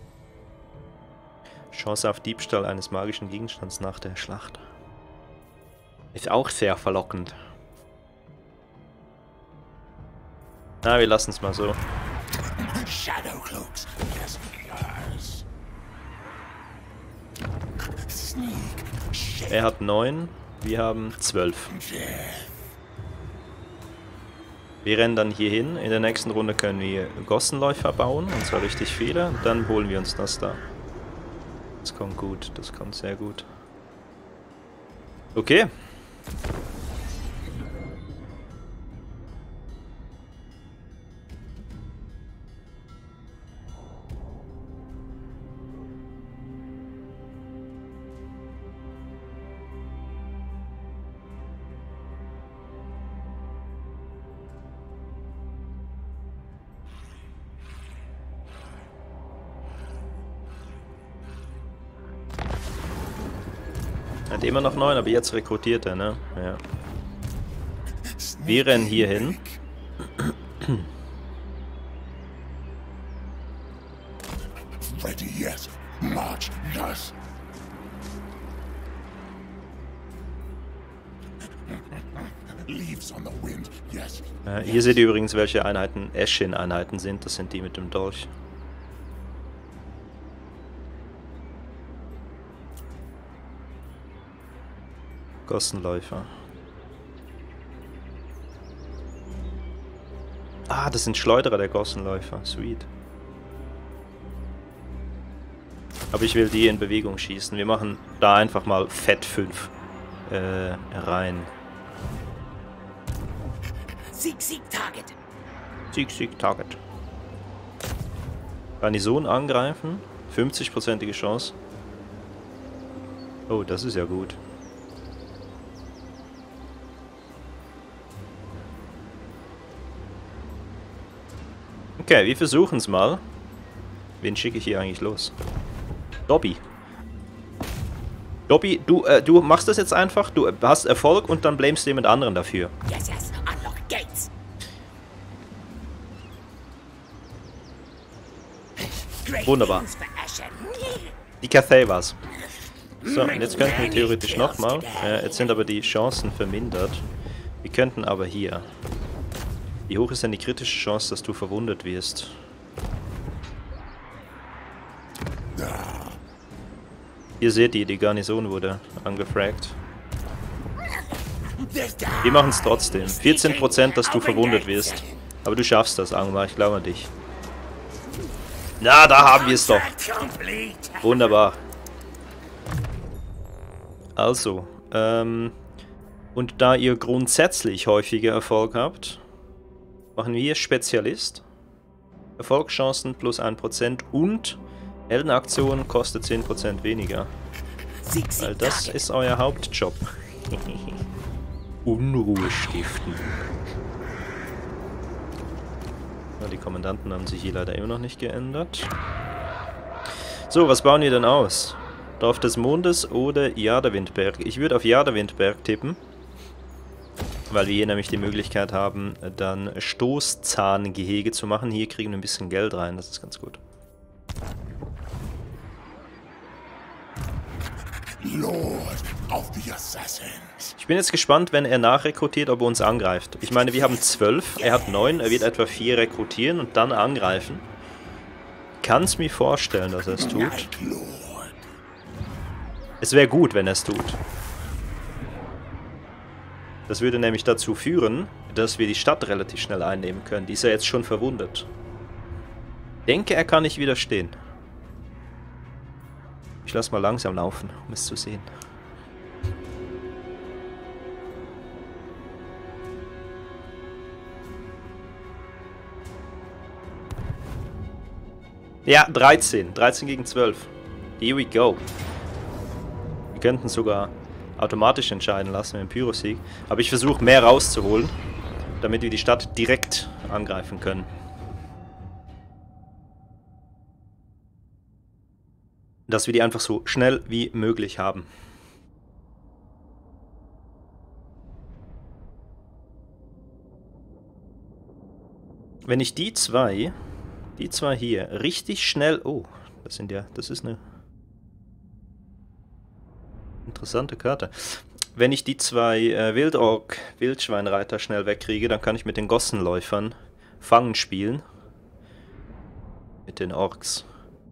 Chance auf Diebstahl eines magischen Gegenstands nach der Schlacht. Ist auch sehr verlockend. Na, wir lassen es mal so. Shadowcloaks. Yes, yes. Er hat neun, wir haben zwölf. Wir rennen dann hier hin. In der nächsten Runde können wir Gossenläufer bauen, und zwar richtig viele. Dann holen wir uns das da. Das kommt gut, das kommt sehr gut. Okay. Hat immer noch neun, aber jetzt rekrutiert er, ne? Ja. Wir rennen hier hin. Ready, yes. March, yes. Leaves on the wind, yes. Äh, hier seht ihr übrigens, welche Einheiten Ashen-Einheiten sind. Das sind die mit dem Dolch. Gossenläufer. Ah, das sind Schleuderer der Gossenläufer. Sweet. Aber ich will die in Bewegung schießen. Wir machen da einfach mal Fett fünf äh, rein. Sieg, Sieg, Target. Sieg, Sieg, Target. Garnison angreifen. fünfzig prozentige Chance. Oh, das ist ja gut. Okay, wir versuchen es mal. Wen schicke ich hier eigentlich los? Dobby. Dobby, du, äh, du machst das jetzt einfach. Du hast Erfolg und dann blamest du jemand anderen dafür. Yes, yes. Unlock gates. Great Wunderbar. things for Ashen. Die Cathay war's. So, und jetzt könnten wir theoretisch nochmal. Äh, jetzt sind aber die Chancen vermindert. Wir könnten aber hier. Wie hoch ist denn die kritische Chance, dass du verwundet wirst? Ihr seht ihr, die Garnison wurde angefragt. Wir machen es trotzdem. vierzehn Prozent, dass du verwundet wirst. Aber du schaffst das, Angmar, ich glaube an dich. Na, da haben wir es doch. Wunderbar. Also, ähm, und da ihr grundsätzlich häufiger Erfolg habt, machen wir Spezialist. Erfolgschancen plus ein Prozent und Heldenaktion kostet zehn Prozent weniger. Weil das ist euer Hauptjob. Unruhe stiften. Ja, die Kommandanten haben sich hier leider immer noch nicht geändert. So, was bauen wir denn aus? Dorf des Mondes oder Jadewindberg? Ich würde auf Jadewindberg tippen. Weil wir hier nämlich die Möglichkeit haben, dann Stoßzahngehege zu machen. Hier kriegen wir ein bisschen Geld rein, das ist ganz gut. Lord of the Assassins. Ich bin jetzt gespannt, wenn er nachrekrutiert, ob er uns angreift. Ich meine, wir haben zwölf, er hat neun, er wird etwa vier rekrutieren und dann angreifen. Kann es mir vorstellen, dass er es tut. Es wäre gut, wenn er es tut. Das würde nämlich dazu führen, dass wir die Stadt relativ schnell einnehmen können. Die ist ja jetzt schon verwundet. Ich denke, er kann nicht widerstehen. Ich lasse mal langsam laufen, um es zu sehen. Ja, dreizehn. dreizehn gegen zwölf. Here we go. Wir könnten sogar automatisch entscheiden lassen mit dem Pyrosieg. Aber ich versuche mehr rauszuholen, damit wir die Stadt direkt angreifen können. Dass wir die einfach so schnell wie möglich haben. Wenn ich die zwei, die zwei hier richtig schnell... Oh, das sind ja, das ist eine interessante Karte. Wenn ich die zwei äh, Wildork, Wildschweinreiter schnell wegkriege, dann kann ich mit den Gossenläufern Fangen spielen. Mit den Orks.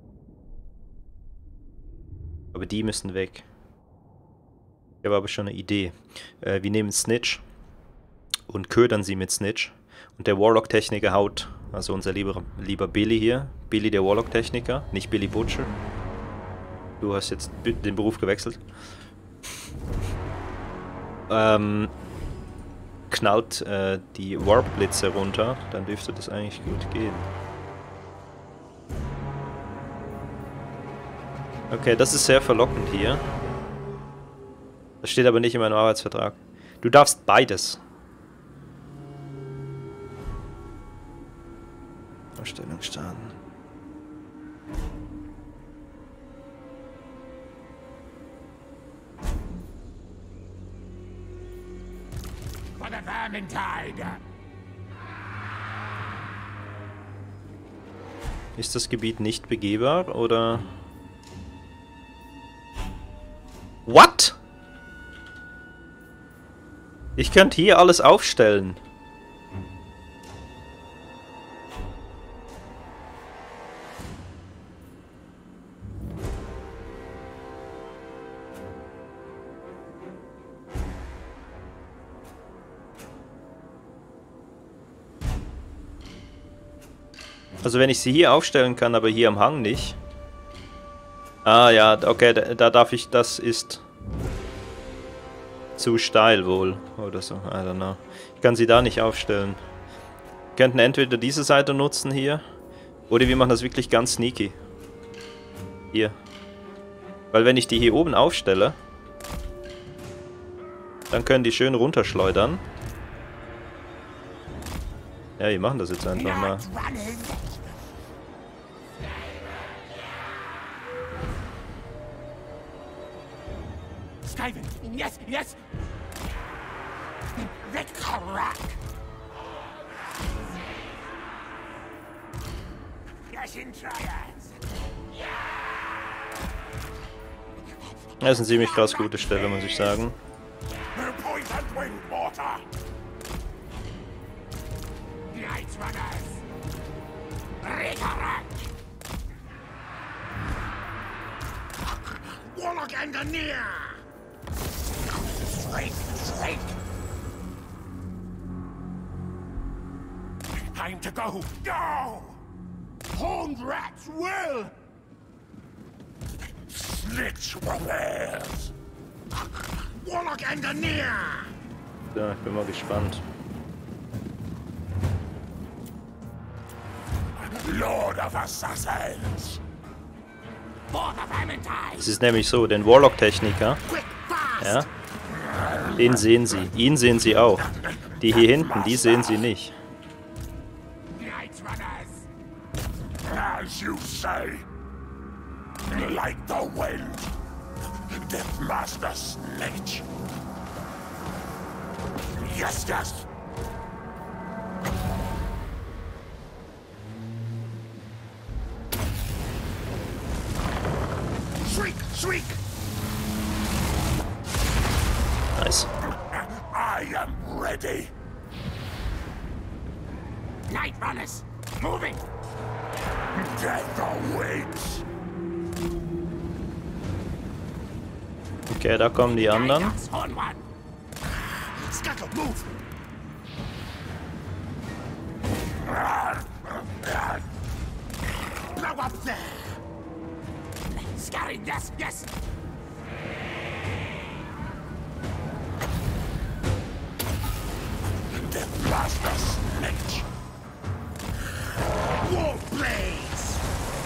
Aber die müssen weg. Ich habe aber schon eine Idee. Äh, wir nehmen Snitch und ködern sie mit Snitch. Und der Warlock-Techniker haut, also unser lieber, lieber Billy hier, Billy der Warlock-Techniker, nicht Billy Butcher. Du hast jetzt den Beruf gewechselt. Ähm, knallt äh, die Warp-Blitze runter, dann dürfte das eigentlich gut gehen. Okay, das ist sehr verlockend hier. Das steht aber nicht in meinem Arbeitsvertrag. Du darfst beides. Ausstellung starten. For the Vermintide. Ist das Gebiet nicht begehbar, oder... What? Ich könnte hier alles aufstellen. Also wenn ich sie hier aufstellen kann, aber hier am Hang nicht. Ah ja, okay, da, da darf ich, das ist zu steil wohl, oder so, I don't know. Ich kann sie da nicht aufstellen. Wir könnten entweder diese Seite nutzen hier, oder wir machen das wirklich ganz sneaky. Hier. Weil wenn ich die hier oben aufstelle, dann können die schön runterschleudern. Ja, wir machen das jetzt einfach mal. Skaven, yes, yes. Victorak. Yes, in trials. Das ist eine ziemlich krass gute Stelle, muss ich sagen. Poisoned wind water. Night runners. Victorak. Warlock engineer. Straight, straight. Time to go. Go! Horned rats will! Snitch prepares. Warlock engineer. Ja, ich bin mal gespannt. Lord of Assassins. Es ist nämlich so, den Warlock-Techniker, ja, den sehen sie. Ihn sehen sie auch. Die hier hinten, die sehen sie nicht. As you say, like the wind, Death Master Snitch. Yes, yes. Shriek, shriek. Nice. I am ready. Night runners, moving. Death awaits. Okay, da kommen die anderen. Scuttle, move. Blow up there. Scouting, yes, yes. Death Master Snitch. Wolf Blades.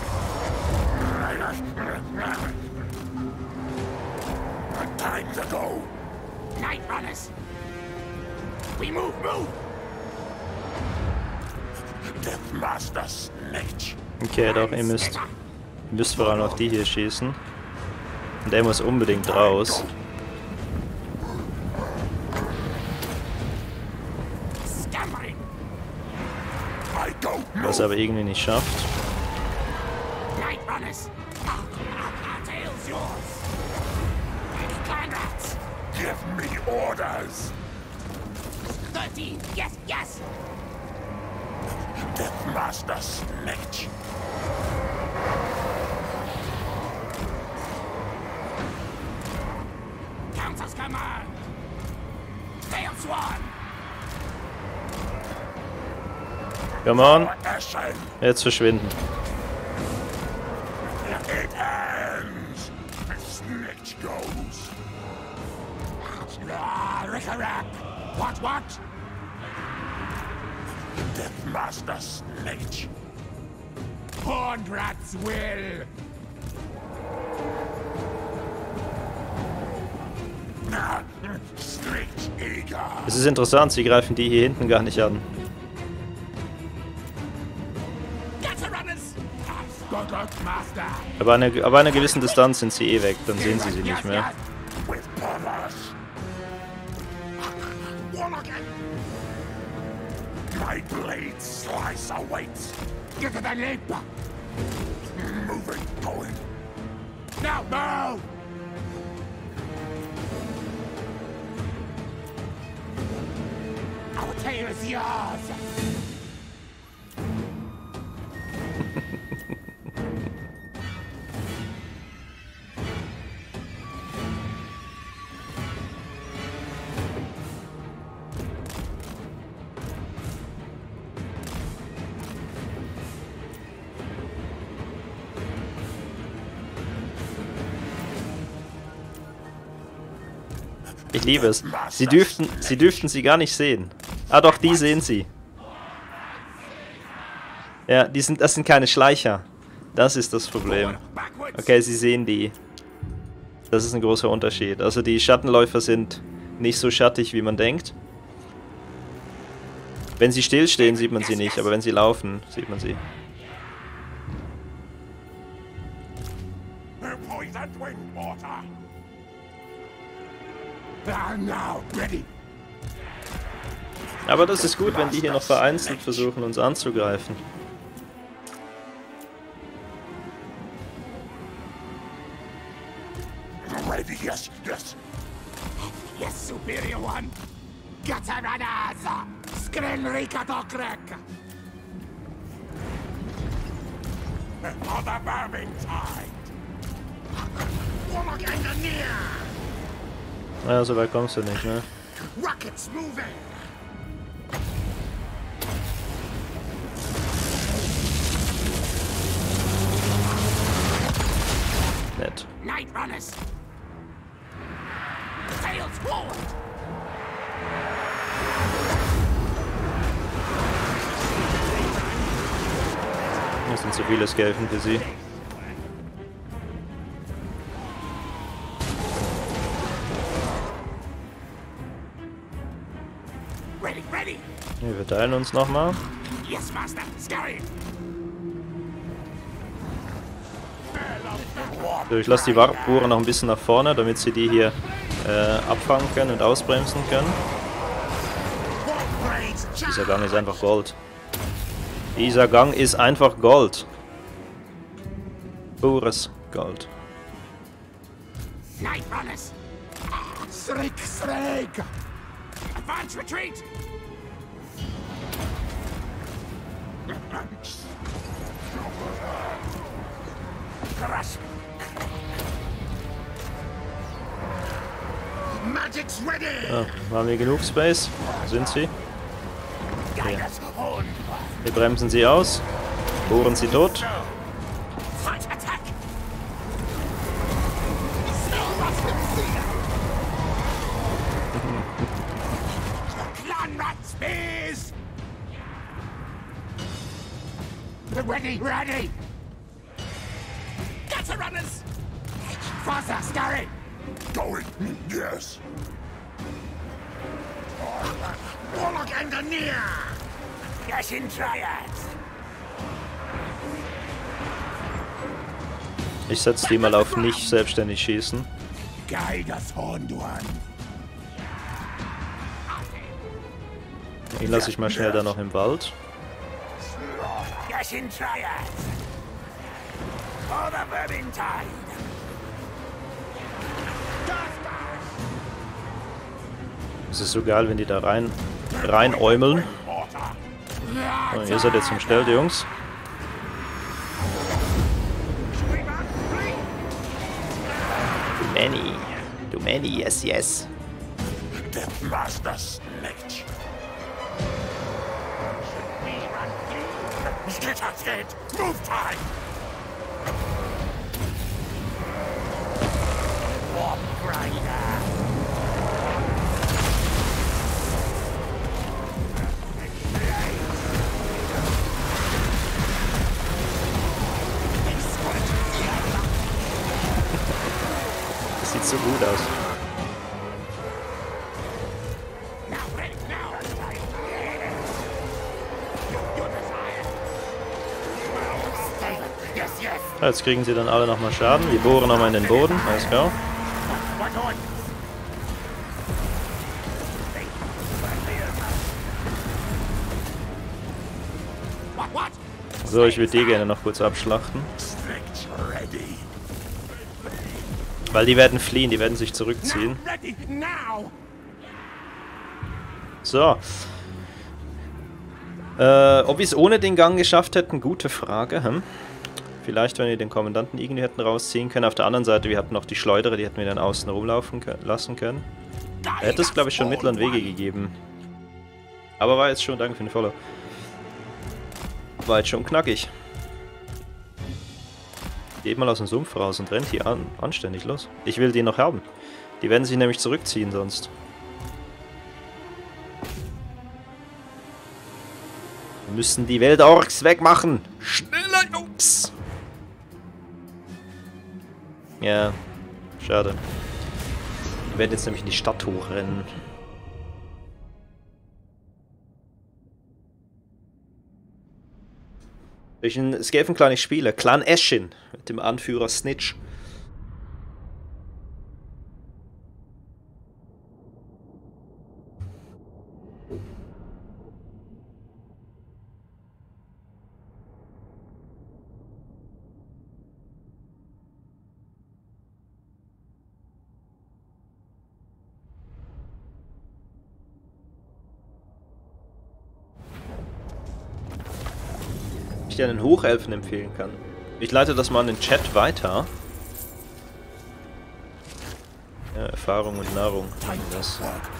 Time to go. Night runners. We move, move. Death Master Snitch. Okay, doch, ihr müsst, ihr müsst vor allem auf die hier schießen. Und der muss unbedingt raus. Was er aber irgendwie nicht schafft. Night runners. Our tail's yours. Clan rats. Give me orders. Thirteen. Yes, yes. Death Master Snitch. Countess command. Tail Swan. Come on. Jetzt verschwinden. It ends. Snitch goes. Ah, Rick-a-rack. What, what? Death Master Snitch. Horned rats will. Snitch eager. Es ist interessant, sie greifen die hier hinten gar nicht an. Aber an einer, aber an einer gewissen Distanz sind sie eh weg, dann sehen sie sie nicht mehr. My blade slice awaits. Get to the lip. Moving, going. Now move. Our tail is yours. Ich liebe es. Sie dürften, sie dürften sie gar nicht sehen. Ah doch, die sehen sie. Ja, die sind, das sind keine Schleicher. Das ist das Problem. Okay, sie sehen die. Das ist ein großer Unterschied. Also die Schattenläufer sind nicht so schattig, wie man denkt. Wenn sie stillstehen, sieht man sie nicht, aber wenn sie laufen, sieht man sie. Poisoned wind water. Ah, now ready. Aber das ist gut, wenn die hier noch vereinzelt versuchen, uns anzugreifen. Ready, yes, yes. Yes, superior one. Gataranaza. Skrenrika Dokrek. On the burning tide. Warlock engineer. Naja, so weit kommst du nicht, ne? Rockets moving. Nett. Night runners. Sails forward. Das sind zu viele Skelfen für sie. Ready, ready. Wir verteilen uns nochmal. Yes, Master. Scurry. So, ich lasse die Warpburen noch ein bisschen nach vorne, damit sie die hier äh, abfangen können und ausbremsen können. Dieser Gang ist einfach Gold. Dieser Gang ist einfach Gold. Pures Gold. Night runners. Srik, srik. Advance retreat. Crush. Magic's ready. Ja, haben wir genug Space? Sind sie? Guide us on. Wir bremsen sie aus. Bohren sie tot. Fight attack. Clan rat spears. Ready, ready. Gutter runners. Faster, scurry. Going, yes. Warlock engineer. Yes, in triads. Ich setze die mal auf nicht selbstständig schießen. Guide us, Horned One. Den lasse ich mal schnell da noch im Wald. Yes, in triads. For the burning tide. Es ist so geil, wenn die da rein, rein äumeln. So, ihr seid jetzt im Stell, Jungs. Too many. Too many, yes, yes. The Master Snitch. Skid, skid. Move time. Warp grinder. Das sieht so gut aus. Jetzt kriegen sie dann alle nochmal Schaden. Wir bohren nochmal in den Boden. Alles klar. So, ich würde die gerne noch kurz abschlachten. Weil die werden fliehen, die werden sich zurückziehen. So. Äh, ob wir es ohne den Gang geschafft hätten, gute Frage. Hm? Vielleicht, wenn wir den Kommandanten irgendwie hätten rausziehen können. Auf der anderen Seite, wir hatten noch die Schleuderer, die hätten wir dann außen rumlaufen können, lassen können. Da hätte es, glaube ich, schon Mittel und Wege gegeben. Aber war jetzt schon, danke für den Follow. War jetzt schon knackig. Geht mal aus dem Sumpf raus und rennt hier an, anständig los. Ich will die noch haben. Die werden sich nämlich zurückziehen sonst. Wir müssen die Wildorks wegmachen. Schneller, Jungs! Ja, schade. Die werden jetzt nämlich in die Stadt hochrennen. Welchen Skaven-Clan ich spiele? Clan Ashen mit dem Anführer Snitch. Ich dir einen Hochelfen empfehlen kann. Ich leite das mal in den Chat weiter. Ja, Erfahrung und Nahrung. Das.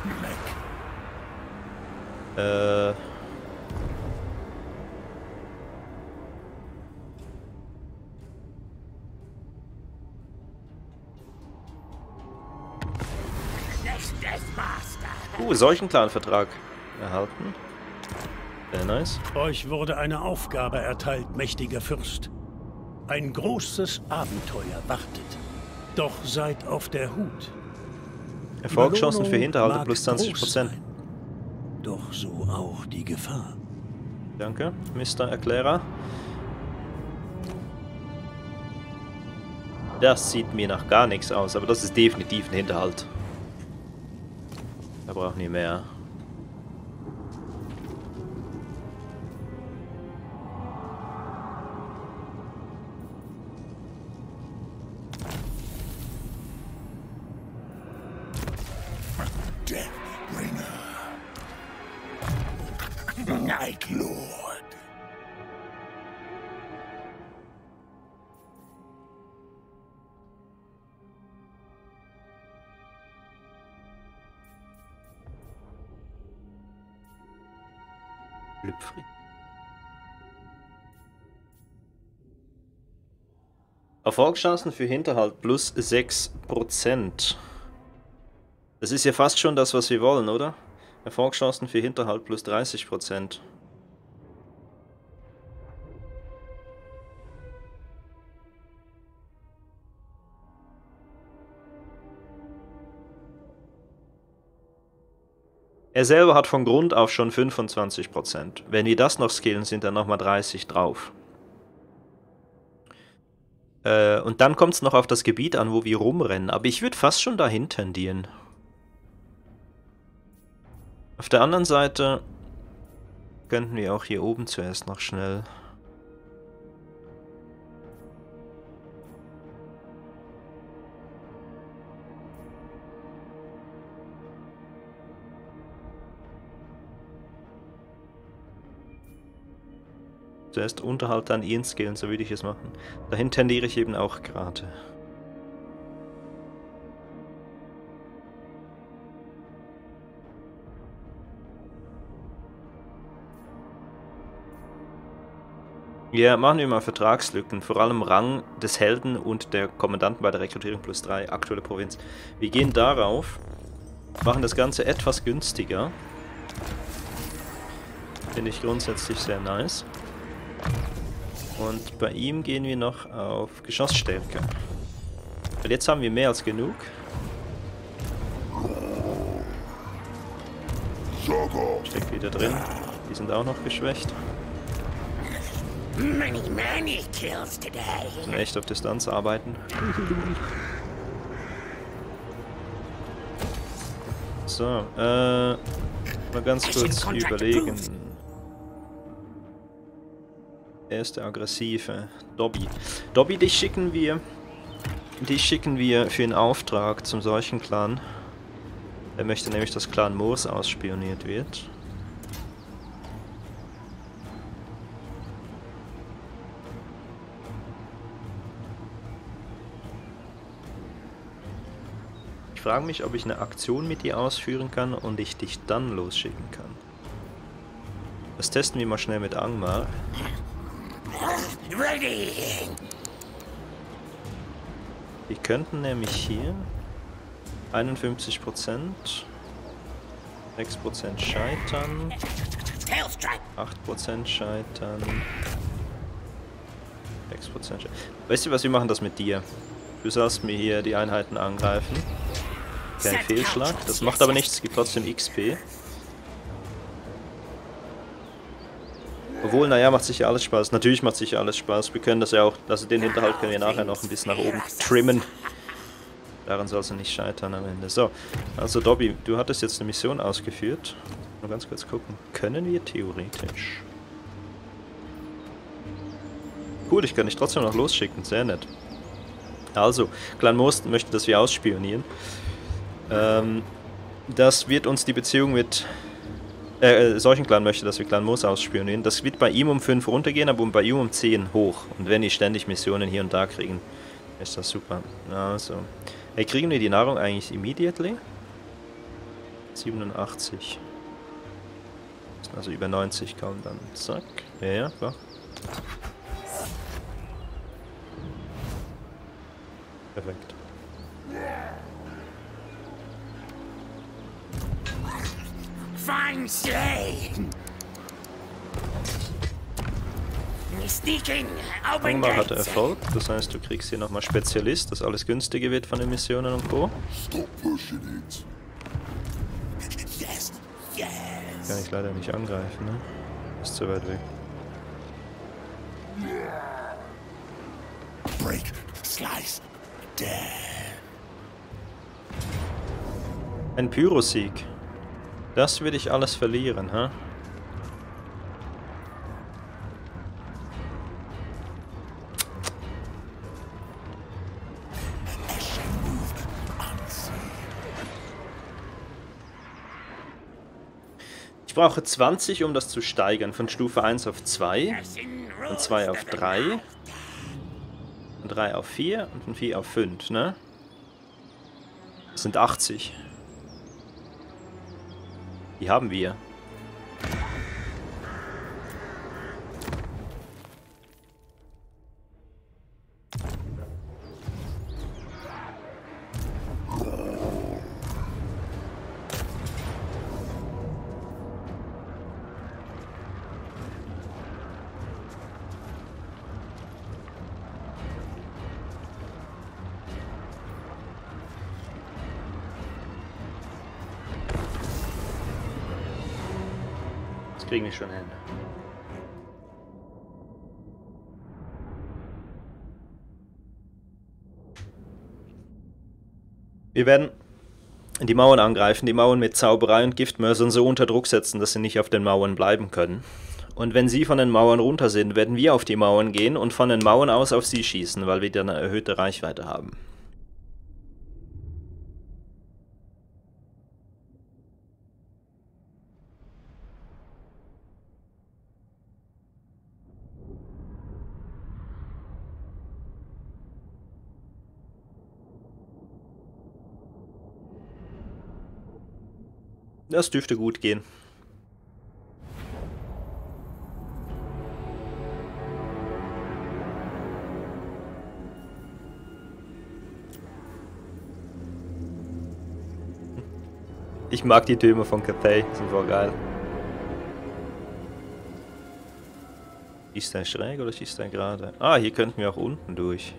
Äh. Uh, solchen Clan-Vertrag erhalten. Sehr nice. Euch wurde eine Aufgabe erteilt, mächtiger Fürst. Ein großes Abenteuer wartet. Doch seid auf der Hut. Erfolgschancen für Hinterhalte plus zwanzig Prozent. Doch so auch die Gefahr. Danke, Mister Erklärer. Das sieht mir nach gar nichts aus, aber das ist definitiv ein Hinterhalt. Da brauchen wir mehr. Night Lord. Lüpfrig. Erfolgschancen für Hinterhalt plus sechs Prozent. Das ist ja fast schon das, was wir wollen, oder? Erfolgschancen für Hinterhalt plus dreißig Prozent. Er selber hat von Grund auf schon fünfundzwanzig Prozent. Wenn wir das noch skillen, sind dann nochmal dreißig drauf. Äh, und dann kommt es noch auf das Gebiet an, wo wir rumrennen. Aber ich würde fast schon dahin tendieren. Auf der anderen Seite könnten wir auch hier oben zuerst noch schnell... Zuerst Unterhalt, dann ihn skillen, so würde ich es machen. Dahin tendiere ich eben auch gerade. Ja, machen wir mal Vertragslücken, vor allem Rang des Helden und der Kommandanten bei der Rekrutierung plus drei, aktuelle Provinz. Wir gehen darauf, machen das Ganze etwas günstiger. Finde ich grundsätzlich sehr nice. Und bei ihm gehen wir noch auf Geschossstärke. Weil jetzt haben wir mehr als genug. Steckt wieder drin. Die sind auch noch geschwächt. Many, many kills today. Müssen echt auf Distanz arbeiten. So, äh, mal ganz kurz überlegen. Er ist der aggressive. Dobby. Dobby, dich schicken wir. Dich schicken wir für einen Auftrag zum solchen Clan. Er möchte nämlich, dass Clan Moors ausspioniert wird. Ich frage mich, ob ich eine Aktion mit dir ausführen kann und ich dich dann losschicken kann. Das testen wir mal schnell mit Angmar. Ready. Die könnten nämlich hier einundfünfzig Prozent, sechs Prozent scheitern, acht Prozent scheitern, sechs Prozent scheitern. Weißt du was, wir machen das mit dir. Du sollst mir hier die Einheiten angreifen. Kein Fehlschlag, das macht aber nichts, es gibt trotzdem X P. Obwohl, naja, macht sicher alles Spaß. Natürlich macht sicher alles Spaß. Wir können das ja auch, also den Hinterhalt können wir nachher noch ein bisschen nach oben trimmen. Daran soll es nicht scheitern am Ende. So, also Dobby, du hattest jetzt eine Mission ausgeführt. Nur ganz kurz gucken. Können wir theoretisch... Cool, ich kann dich trotzdem noch losschicken. Sehr nett. Also, Clan Most möchte, dass wir ausspionieren. Ähm, das wird uns die Beziehung mit... Äh, solchen Clan möchte, dass wir Clan Moos ausspionieren. Das wird bei ihm um fünf runtergehen, aber bei ihm um zehn hoch. Und wenn die ständig Missionen hier und da kriegen, ist das super. Also, hey, kriegen wir die Nahrung eigentlich immediately? siebenundachtzig. Also über neunzig kommen dann. Zack. Ja, ja, klar. Perfekt. Fine slay. Sneaking. Open Angmar hatte gates. Erfolg, das heißt, du kriegst hier nochmal Spezialist, dass alles günstiger wird von den Missionen und Co. Stop pushing it. Yes. Yes. Kann ich leider nicht angreifen, ne? Ist zu weit weg. Break. Slice. Damn. Ein Pyrosieg. Das würde ich alles verlieren, hä? Ich brauche zwanzig, um das zu steigern. Von Stufe eins auf zwei, von zwei auf drei, von drei auf vier und von vier auf fünf, ne? Das sind achtzig. Die haben wir. Kriegen wir schon hin. Wir werden die Mauern angreifen, die Mauern mit Zauberei und Giftmörsern so unter Druck setzen, dass sie nicht auf den Mauern bleiben können. Und wenn sie von den Mauern runter sind, werden wir auf die Mauern gehen und von den Mauern aus auf sie schießen, weil wir dann eine erhöhte Reichweite haben. Das dürfte gut gehen. Ich mag die Türme von Cathay, sind voll geil. Schießt er schräg oder schießt er gerade? Ah, hier könnten wir auch unten durch.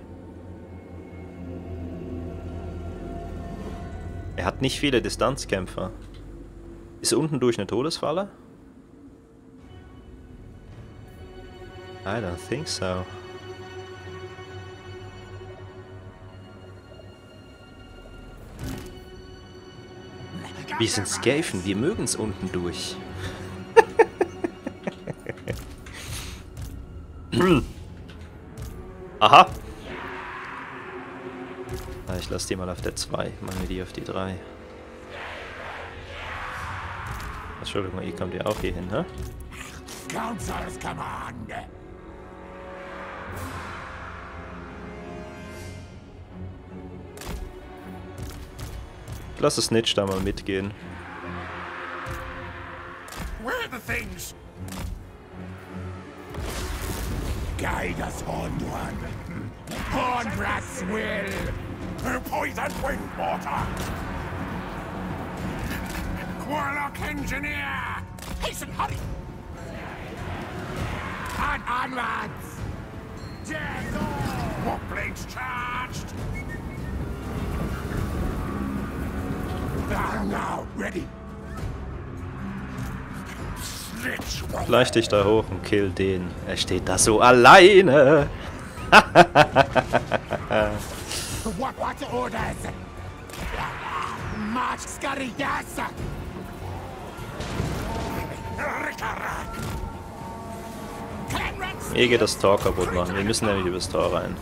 Er hat nicht viele Distanzkämpfer. Ist unten durch eine Todesfalle? I don't think so. Wir sind Skaven, wir mögen es unten durch. Aha! Ah, ich lasse die mal auf der zwei, machen wir die auf die drei. Entschuldigung, ihr kommt ja auch hier hin, hä? Council's command. Ich lasse Snitch da mal mitgehen. Where are the things? Guide us, Horned One. Hornrats will. Poison wind water. Warlock engineer! Hasten, hurry! On, onwards! Death! Warp blades charged! Now, now, ready! Schleich dich da hoch und kill den. Er steht da so alleine. What, what orders? March Scarias! Hier geht das Tor kaputt machen. Wir müssen nämlich übers Tor rein.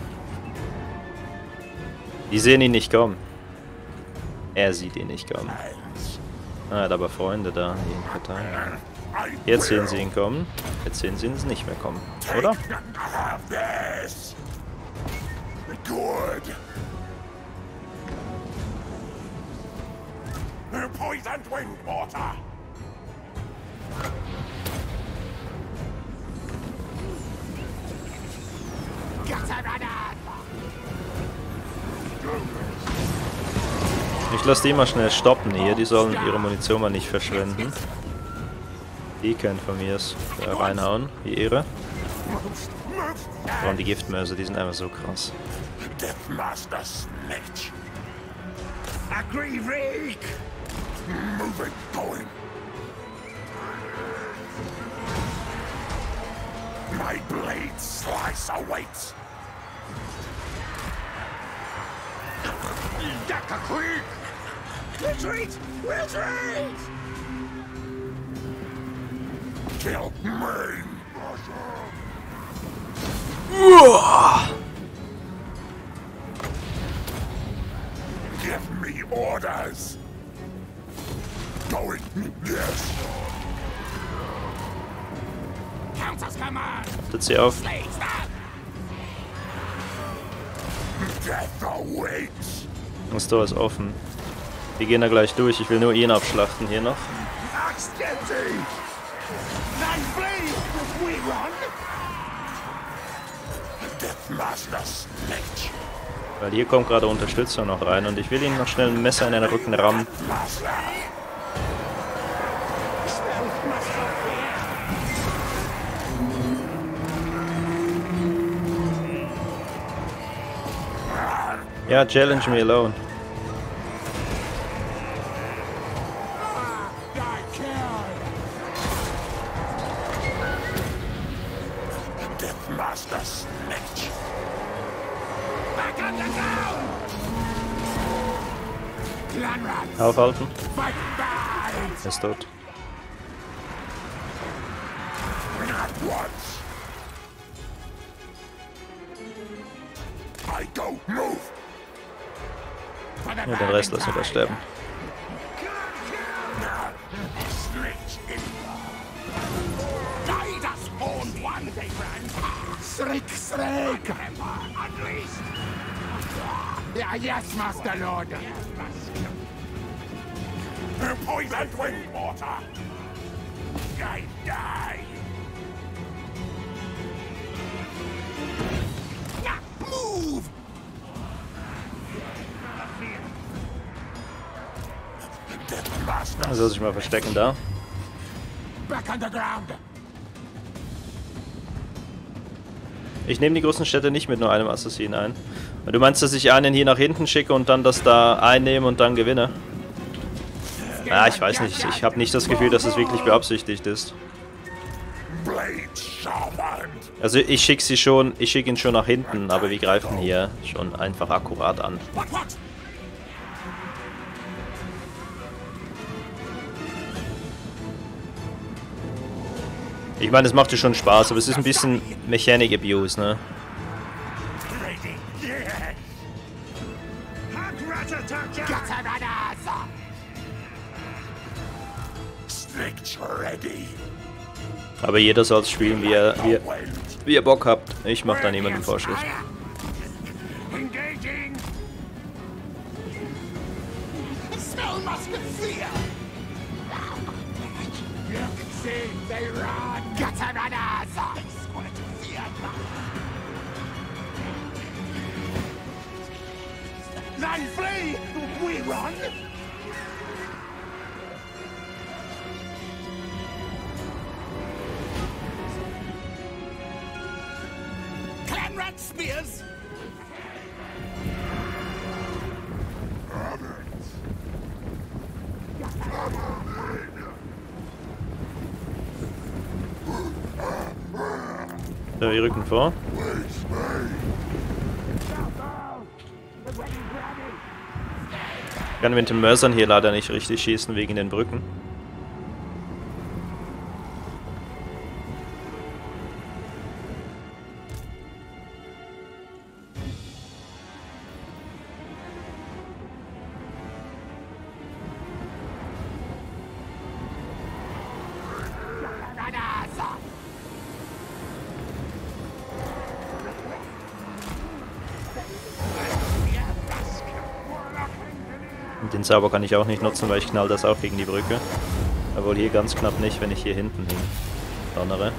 Die sehen ihn nicht kommen. Er sieht ihn nicht kommen. Ah, er hat aber Freunde da, die ihn verteidigen. Jetzt sehen sie ihn kommen. Jetzt sehen sie ihn nicht mehr kommen. Oder? Good. Poisoned wind water. Ich lasse die mal schnell stoppen hier. Die sollen ihre Munition mal nicht verschwenden. Die können von mir aus reinhauen, wie ihre. Und die Giftmörser, die sind einfach so krass. Deathmaster Snitch. Agree, Rick. Move it, going. My blade slice awaits. Decker Creek! Retreat! Retreat! Kill me! Give me orders! Going, yes! Countess command! Tritt sie auf. Death awaits! Das Tor ist offen. Wir gehen da gleich durch. Ich will nur ihn abschlachten hier noch. Weil hier kommt gerade Unterstützung noch rein und ich will ihm noch schnell ein Messer in den Rücken rammen. Ja, challenge me alone. Deathmaster Snitch. Back on the ground. Aufhalten. Er ist tot. Not once. I don't move. Ja, den Rest lassen wir da sterben. Yeah, yes, Master Lord. Poisoned wind water. I die. Move. Er soll sich mal verstecken da. Back on the ground. Ich nehme die großen Städte nicht mit nur einem Assassinen ein. Du meinst, dass ich einen hier nach hinten schicke und dann das da einnehme und dann gewinne? Ja, ich weiß nicht. Ich habe nicht das Gefühl, dass es wirklich beabsichtigt ist. Also ich schicke sie schon, ich schicke ihn schon nach hinten, aber wir greifen hier schon einfach akkurat an. Ich meine, es macht ja schon Spaß, aber es ist ein bisschen Mechanic Abuse, ne? Aber jeder soll es spielen, wie er, wie, er, wie er Bock habt. Ich mach da niemandem Vorschrift. Then flee! We run! Clanrat spears! So, wir rücken vor. Ich kann mit den Mörsern hier leider nicht richtig schießen wegen den Brücken. Den Zauber kann ich auch nicht nutzen, weil ich knall das auch gegen die Brücke. Obwohl hier ganz knapp nicht, wenn ich hier hinten hin donnere.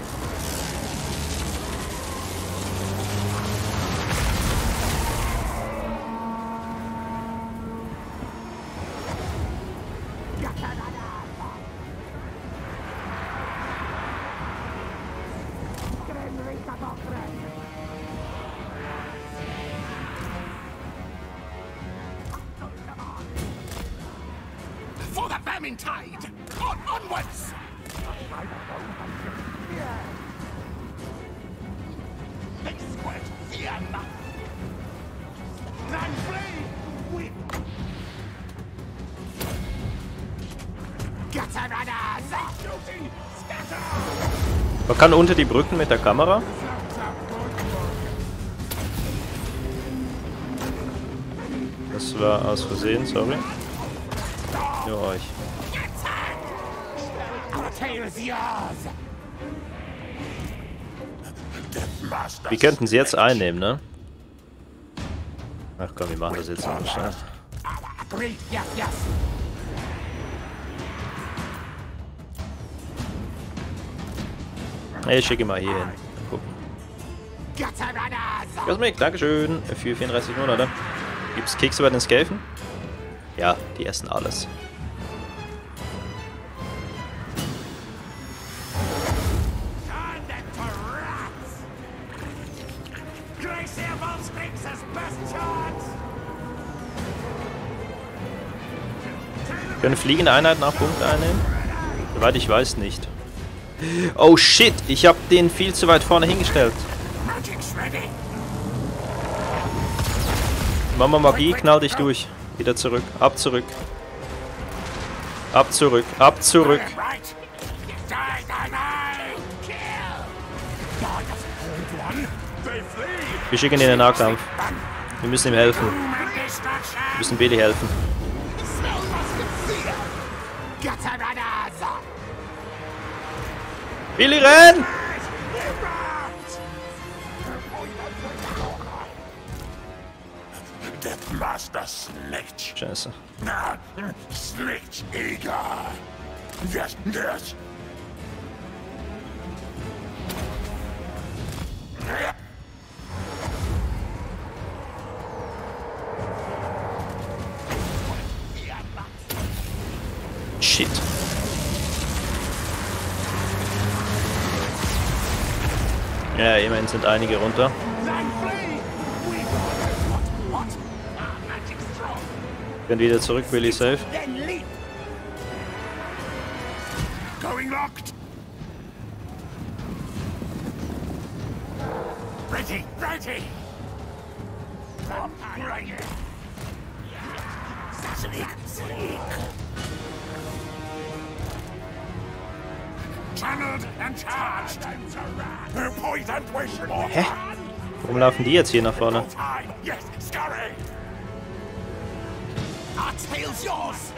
For the Vermintide! On onwards! They squirt fear not! Run free! We... Gataradas! Shooting! Scatter! Man kann unter die Brücken mit der Kamera. Das war aus Versehen, sorry. Nur euch. Wir könnten sie jetzt einnehmen, ne? Ach komm, wir machen das jetzt mal schnell. Hey, ich schicke mal hier hin. Gucken. Cosmic, Dankeschön. Für vierunddreißig Monate. Gibt's Kekse bei den Skelfen? Ja, die essen alles. Können fliegende Einheiten auch Punkte einnehmen? Soweit ich weiß nicht. Oh shit, ich habe den viel zu weit vorne hingestellt. Mama Magie, knall dich durch. Wieder zurück, ab zurück. Ab zurück, ab zurück. Wir schicken ihn in den Nahkampf. Wir müssen ihm helfen. Wir müssen Billy helfen. Billy, renn! Deathmaster Snitch. Scheiße. Snitch Eager. Yes, yes. Shit. Ja, immerhin sind einige runter. Bin wieder zurück, Billy safe. Going locked. Ready, ready. Sneak, sneak. Channeled and charged. Poisoned wish. Hä? Warum laufen die jetzt hier nach vorne? Yes, scurry. Our tail's yours.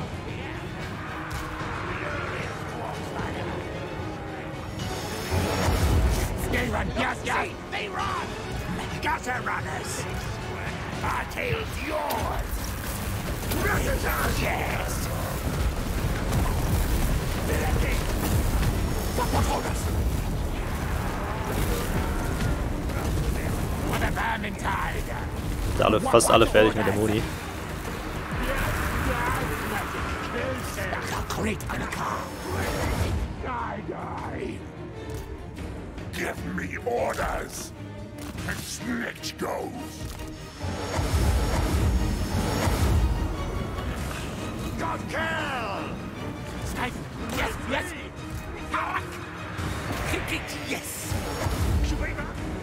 They run, yes, yes. They run. Gutter runners. Our tail's yours. Runners are yes. What for us? For the Vermintide. Alle, fast alle fertig mit der Muni. Give me orders, and Snitch goes. God kill! Snipe! Yes, yes! Kick it, yes!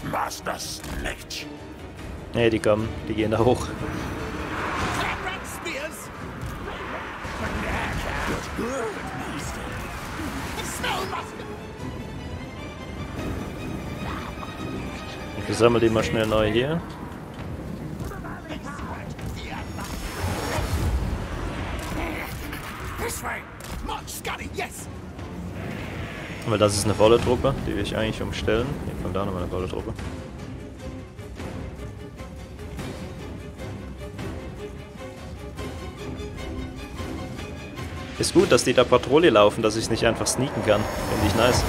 Master Sledge. Ne, die kommen, die gehen da hoch. Spears. Good, Master. The smell must be. Ich sammle die mal schnell neu hier. This way. March, Scotty, yes. Weil das ist eine volle Truppe, die will ich eigentlich umstellen. Hier kommt da nochmal eine volle Truppe. Ist gut, dass die da Patrouille laufen, dass ich es nicht einfach sneaken kann. Finde ich nice.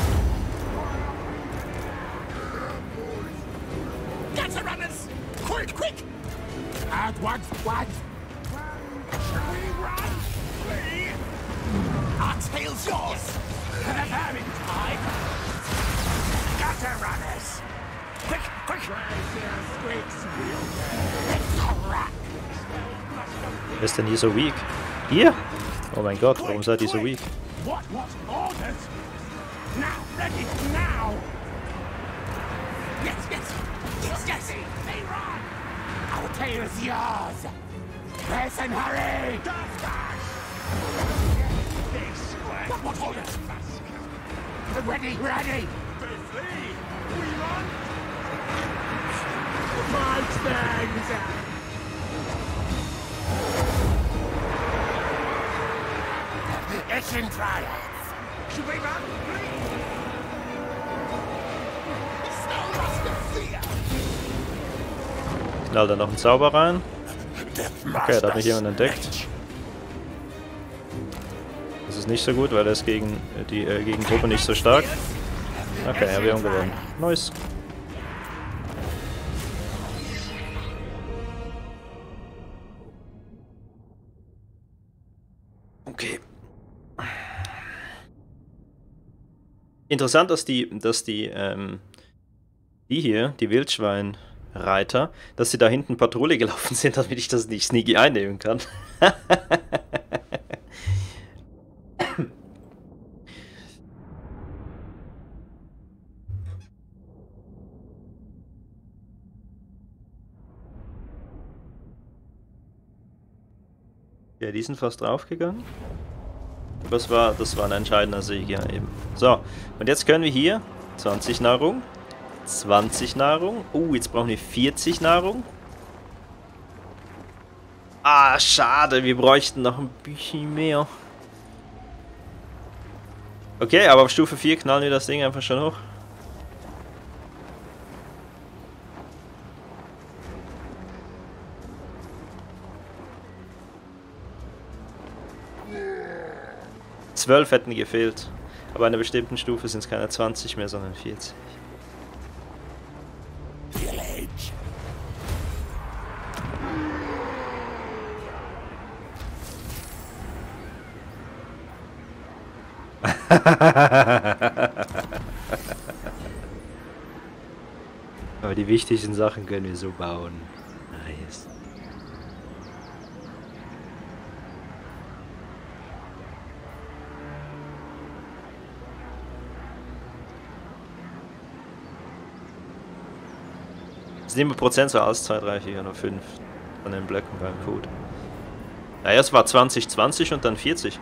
Get the runners! Quick, quick! At once, what? Shall we run? Flee? Our tail's yours! For the vermin time! Gutter runners! Quick, quick! Wer ist denn hier so weak? Hier? Oh mein Gott, warum seid ihr so weak? What, what? Orders? Now, ready, now! Yes, yes! Yes, yes! They run! Our tail is yours! Press and hurry! What, what orders? Ready, ready! They flee! We run! Fight things! It's in triumph! Should we run? The snow must be fear! Knall da noch einen Zauber rein. Okay, da hat mich jemand entdeckt. Das ist nicht so gut, weil er ist gegen die äh, Gegengruppe nicht so stark. Okay, ja, wir haben gewonnen. Nice. Okay. Interessant, dass die, dass die, ähm, die hier, die Wildschweinreiter, dass sie da hinten Patrouille gelaufen sind, damit ich das nicht sneaky einnehmen kann. Ja, die sind fast draufgegangen. Aber das war, das war ein entscheidender Sieg, ja eben. So, und jetzt können wir hier zwanzig Nahrung, zwanzig Nahrung. Oh, uh, jetzt brauchen wir vierzig Nahrung. Ah, schade, wir bräuchten noch ein bisschen mehr. Okay, aber auf Stufe vier knallen wir das Ding einfach schon hoch. zwölf hätten gefehlt. Aber an einer bestimmten Stufe sind es keine zwanzig mehr, sondern vierzig. Village. Aber die wichtigsten Sachen können wir so bauen. Nice. sieben Prozent so aus, zwei, drei, vier, nur fünf von den Blöcken beim Food. Ja, erst war zwanzig, zwanzig und dann vierzig.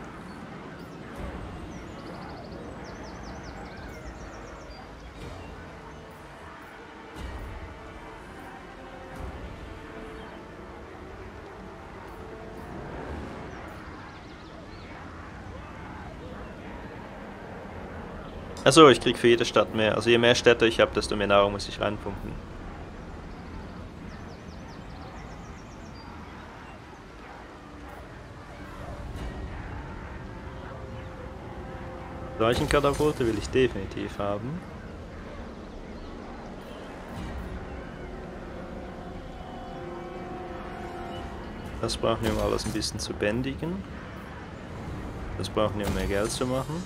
Achso, ich krieg für jede Stadt mehr. Also je mehr Städte ich habe, desto mehr Nahrung muss ich reinpumpen. Leichenkatapulte will ich definitiv haben. Das brauchen wir, um alles ein bisschen zu bändigen. Das brauchen wir, um mehr Geld zu machen.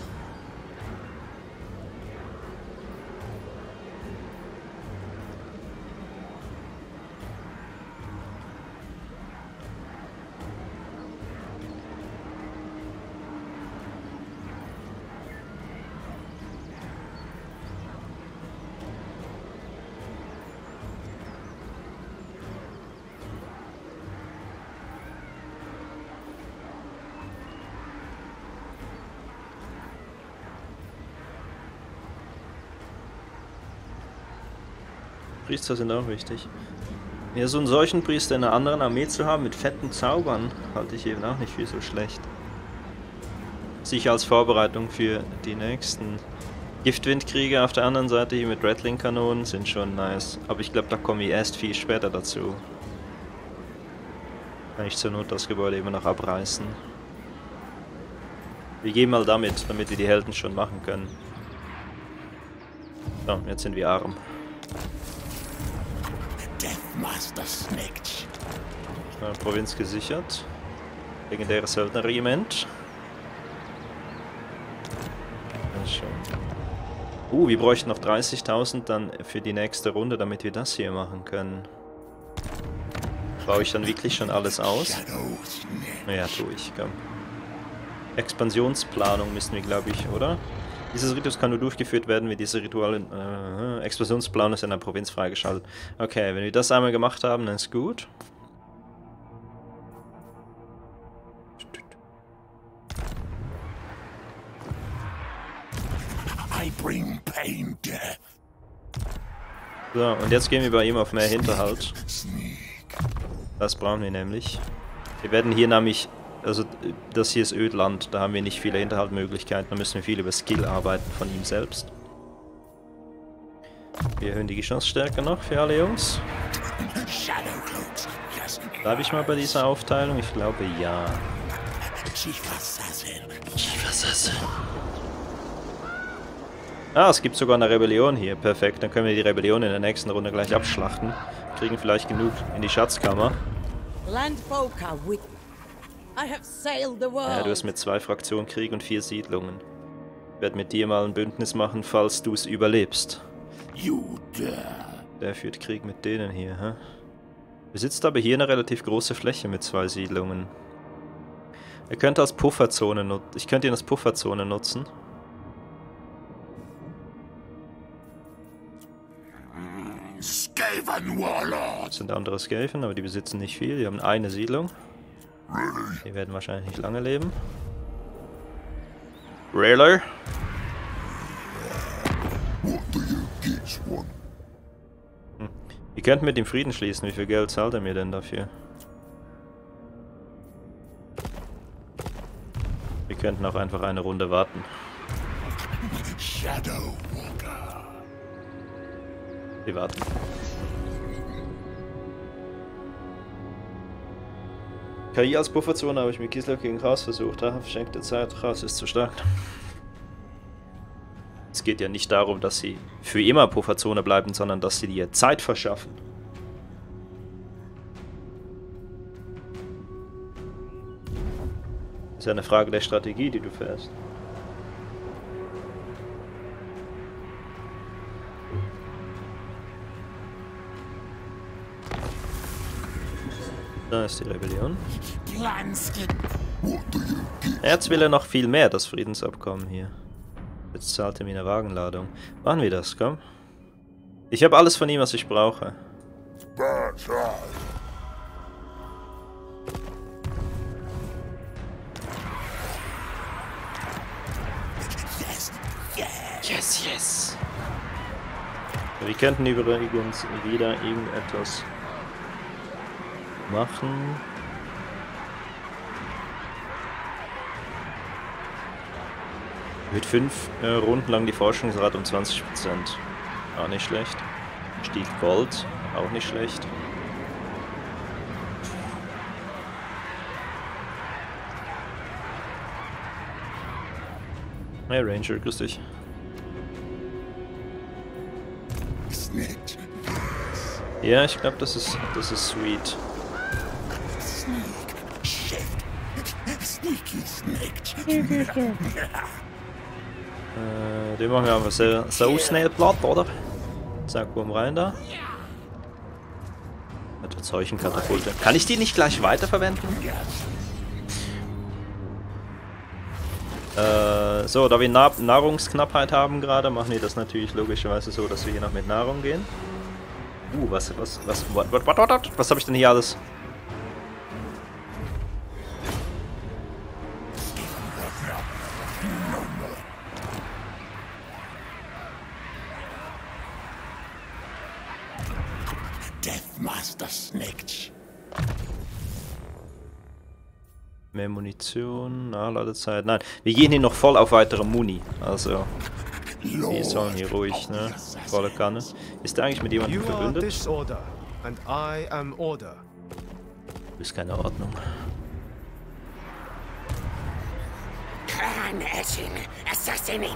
Priester sind auch wichtig. Ja, so einen solchen Priester in einer anderen Armee zu haben mit fetten Zaubern, halte ich eben auch nicht für so schlecht. Sicher als Vorbereitung für die nächsten Giftwindkriege auf der anderen Seite hier mit Rattling-Kanonen sind schon nice. Aber ich glaube, da komme ich erst viel später dazu. Kann ich zur Not das Gebäude immer noch abreißen. Wir gehen mal damit, damit wir die Helden schon machen können. So, jetzt sind wir arm. Ja, Provinz gesichert. Legendäres Söldnerregiment. Uh, wir bräuchten noch dreißigtausend dann für die nächste Runde, damit wir das hier machen können. Baue ich dann wirklich schon alles aus? Ja, tue ich, komm. Expansionsplanung müssen wir, glaube ich, oder? Dieses Ritus kann nur durchgeführt werden, wenn diese Rituale... Äh, Expansionsplan ist in der Provinz freigeschaltet. Okay, wenn wir das einmal gemacht haben, dann ist gut. So, und jetzt gehen wir bei ihm auf mehr Hinterhalt. Das brauchen wir nämlich. Wir werden hier nämlich... Also, das hier ist Ödland, da haben wir nicht viele Hinterhaltmöglichkeiten, da müssen wir viel über Skill arbeiten von ihm selbst. Wir erhöhen die Geschossstärke noch für alle Jungs. Bleibe ich mal bei dieser Aufteilung? Ich glaube, ja. Ah, es gibt sogar eine Rebellion hier. Perfekt, dann können wir die Rebellion in der nächsten Runde gleich abschlachten. Kriegen vielleicht genug in die Schatzkammer. Ja, du hast mit zwei Fraktionen Krieg und vier Siedlungen. Ich werde mit dir mal ein Bündnis machen, falls du es überlebst. Der führt Krieg mit denen hier, hä? Besitzt aber hier eine relativ große Fläche mit zwei Siedlungen. Er könnte als Pufferzone nutzen. Ich könnte ihn als Pufferzone nutzen. Das sind andere Skaven, aber die besitzen nicht viel. Die haben eine Siedlung. Die werden wahrscheinlich nicht lange leben. Really? Hm. Wir könnten mit ihm Frieden schließen. Wie viel Geld zahlt er mir denn dafür? Wir könnten auch einfach eine Runde warten. Wir warten. K I als Pufferzone habe ich mit Kislev gegen Chaos versucht. Da verschenkte Zeit. Chaos ist zu stark. Es geht ja nicht darum, dass sie für immer Pufferzone bleiben, sondern dass sie dir Zeit verschaffen. Das ist ja eine Frage der Strategie, die du fährst. Da ist die Rebellion. Jetzt will er noch viel mehr, das Friedensabkommen hier. Jetzt zahlt er mir eine Wagenladung. Machen wir das, komm. Ich habe alles von ihm, was ich brauche. Yes, yes. Wir könnten übrigens wieder irgendetwas machen. Mit fünf äh, Runden lang die Forschungsrate um zwanzig Prozent. Auch nicht schlecht. Stieg Gold, auch nicht schlecht. Hey Ranger, grüß dich. Ja, ich glaube, das ist, das ist sweet. äh, den machen wir einfach so, so schnell platt, oder? Zack, boom, rein da. Mit solchen Katapulte. Kann ich die nicht gleich weiterverwenden? Äh, so, da wir Na Nahrungsknappheit haben gerade, machen wir das natürlich logischerweise so, dass wir hier noch mit Nahrung gehen. Uh, was, was, was, what, what, what, what, was habe ich denn hier alles? Death Master Snitch. Mehr Munition, Nachladezeit. Nein, wir gehen hier noch voll auf weitere Muni. Also, die sollen hier ruhig, ne? Volle Kanne. Ist der eigentlich mit jemandem You are verbündet? disorder, and I am order. Du bist keine Ordnung. Clan Etching, assassinating.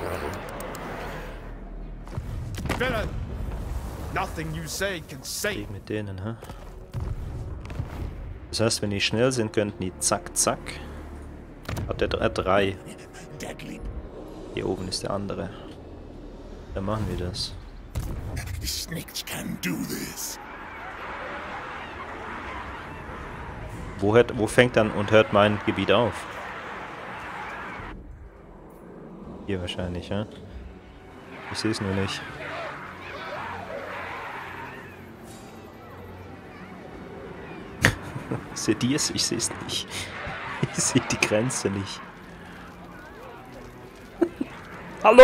Villain! Nothing you say can save. Krieg mit denen, hä? Das heißt, wenn die schnell sind, könnten die zack, zack. Hat der drei. Deadly. Hier oben ist der andere. Dann machen wir das. The Snitch can do this. Wo, hört, wo fängt dann und hört mein Gebiet auf? Hier wahrscheinlich, ja? Ich sehe es nur nicht. Seht ihr es? Ich sehe es nicht. Ich sehe die Grenze nicht. Hallo?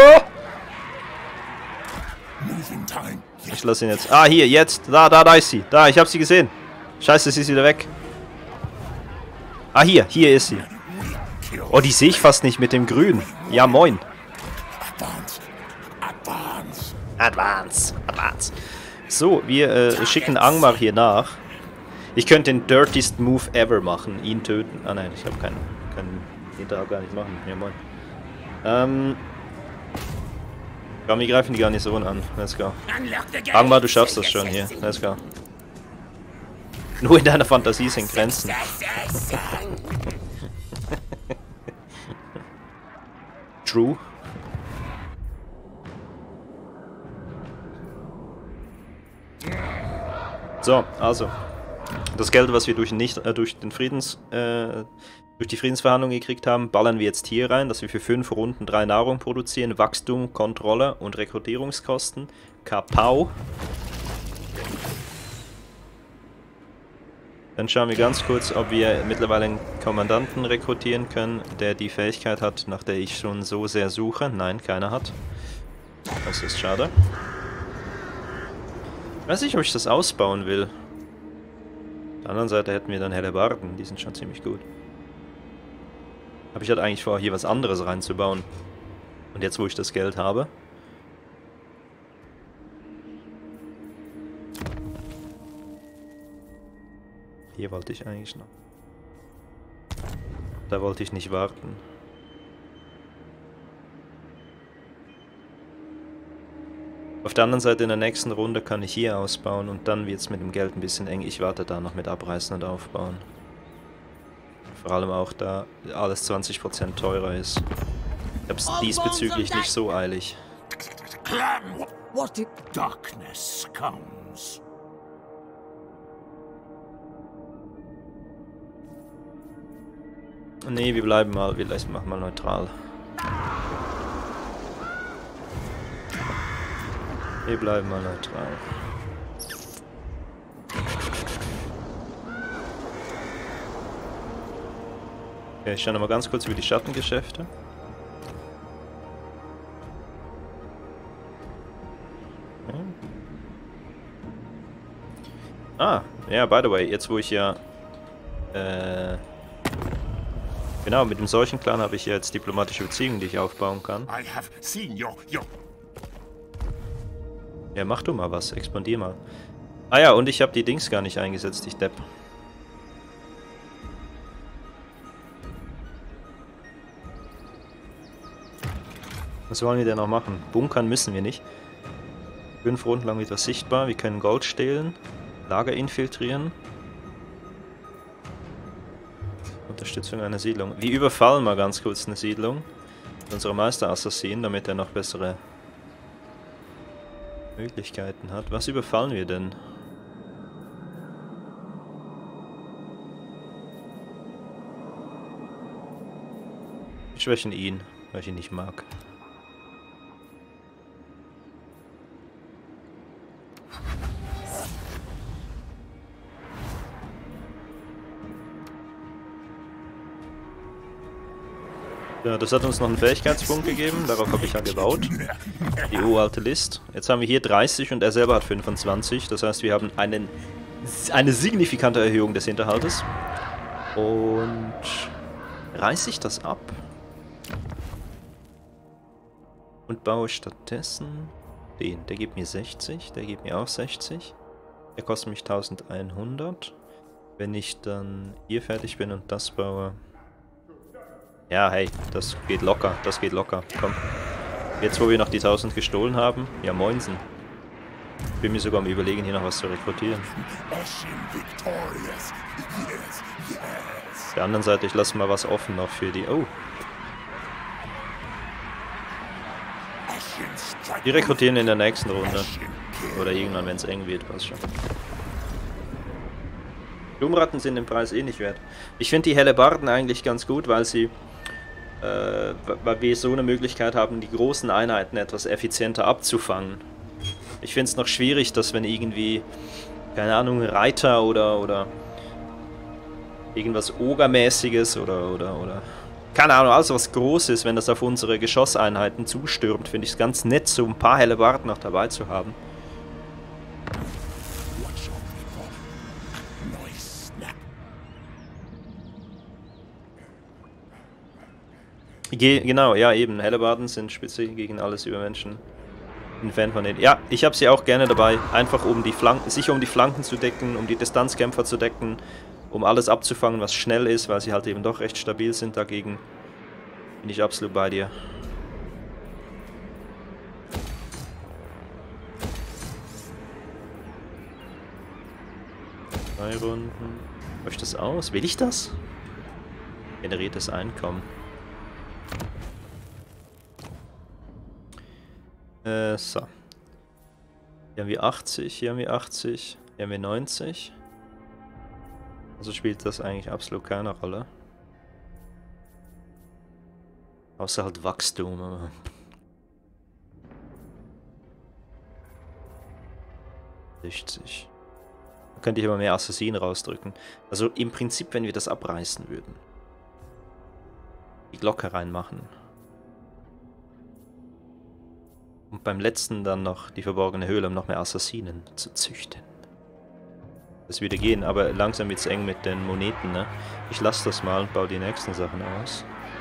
Moving time. Ich lasse ihn jetzt. Ah, hier, jetzt. Da, da, da ist sie. Da, ich habe sie gesehen. Scheiße, sie ist wieder weg. Ah, hier. Hier ist sie. Oh, die sehe ich fast nicht mit dem Grün. Ja, moin. Advance. Advance. Advance. Advance. So, wir äh, schicken Angmar hier nach. Ich könnte den dirtiest Move ever machen. Ihn töten. Ah nein, ich habe keinen. Können den da gar nicht machen. Ja, moin. Ähm. Komm, wir greifen die Garnison an. Let's go. Angmar, du schaffst das schon hier. Let's go. Nur in deiner Fantasie sind Grenzen. True. So, also. Das Geld, was wir durch, nicht, äh, durch, den Friedens, äh, durch die Friedensverhandlungen gekriegt haben, ballern wir jetzt hier rein, dass wir für fünf Runden drei Nahrung produzieren. Wachstum, Kontrolle und Rekrutierungskosten. Kapau. Dann schauen wir ganz kurz, ob wir mittlerweile einen Kommandanten rekrutieren können, der die Fähigkeit hat, nach der ich schon so sehr suche. Nein, keiner hat. Das ist schade. Ich weiß nicht, ob ich das ausbauen will. Auf der anderen Seite hätten wir dann Hellebarden, die sind schon ziemlich gut. Aber ich hatte eigentlich vor, hier was anderes reinzubauen. Und jetzt, wo ich das Geld habe... Hier wollte ich eigentlich noch. Da wollte ich nicht warten. Auf der anderen Seite in der nächsten Runde kann ich hier ausbauen und dann wird es mit dem Geld ein bisschen eng. Ich warte da noch mit abreißen und aufbauen. Vor allem auch da alles zwanzig Prozent teurer ist. Ich habe es diesbezüglich nicht so eilig. Clan, what if darkness comes? Nee, wir bleiben mal, wir machen mal neutral. Wir bleiben mal neutral. Okay, ich schaue noch mal ganz kurz über die Schattengeschäfte. Okay. Ah, ja, by the way, jetzt wo ich ja... Äh... Genau, mit dem Seuchenclan habe ich ja jetzt diplomatische Beziehungen, die ich aufbauen kann. I have seen your your Ja, mach du mal was, expandier mal. Ah ja, und ich habe die Dings gar nicht eingesetzt, ich Depp. Was wollen wir denn noch machen? Bunkern müssen wir nicht. Fünf Runden lang wird was sichtbar, wir können Gold stehlen, Lager infiltrieren. Unterstützung einer Siedlung. Wir überfallen mal ganz kurz eine Siedlung. Unsere Meisterassassinen, damit er noch bessere Möglichkeiten hat. Was überfallen wir denn? Wir schwächen ihn, weil ich ihn nicht mag. Ja, das hat uns noch einen Fähigkeitspunkt gegeben, darauf habe ich ja gebaut. Die uralte List. Jetzt haben wir hier dreißig und er selber hat fünfundzwanzig. Das heißt, wir haben einen, eine signifikante Erhöhung des Hinterhaltes. Und reiße ich das ab und baue stattdessen den. Der gibt mir sechzig, der gibt mir auch sechzig. Der kostet mich eintausendeinhundert. Wenn ich dann hier fertig bin und das baue... Ja, hey, das geht locker, das geht locker. Komm. Jetzt, wo wir noch die tausend gestohlen haben, ja moinsen. Ich bin mir sogar am Überlegen, hier noch was zu rekrutieren. Auf der anderen Seite, ich lasse mal was offen noch für die... Oh. Die rekrutieren in der nächsten Runde. Oder irgendwann, wenn es eng wird, passt schon. Blumenratten sind den Preis eh nicht wert. Ich finde die Hellebarden eigentlich ganz gut, weil sie... Äh, weil wir so eine Möglichkeit haben, die großen Einheiten etwas effizienter abzufangen. Ich finde es noch schwierig, dass wenn irgendwie, keine Ahnung, Reiter oder, oder irgendwas Ogermäßiges oder, oder, oder, keine Ahnung, alles was Großes, wenn das auf unsere Geschosseinheiten zustürmt, finde ich es ganz nett, so ein paar Hellebarden noch dabei zu haben. Ge genau, ja eben, Hellebarden sind speziell gegen alles Übermenschen. Ein Fan von denen. Ja, ich habe sie auch gerne dabei, einfach um die Flanken, sicher um die Flanken zu decken, um die Distanzkämpfer zu decken, um alles abzufangen, was schnell ist, weil sie halt eben doch recht stabil sind dagegen. Bin ich absolut bei dir. Zwei Runden. Mache ich das aus? Will ich das? Generiertes Einkommen. Äh, so. Hier haben wir achtzig, hier haben wir achtzig, hier haben wir neunzig. Also spielt das eigentlich absolut keine Rolle. Außer halt Wachstum. Aber sechzig. Da könnte ich aber mehr Assassinen rausdrücken. Also im Prinzip, wenn wir das abreißen würden. Die Glocke reinmachen. Und beim letzten dann noch die verborgene Höhle, um noch mehr Assassinen zu züchten. Das würde gehen, aber langsam wird es eng mit den Moneten, ne? Ich lasse das mal und baue die nächsten Sachen aus.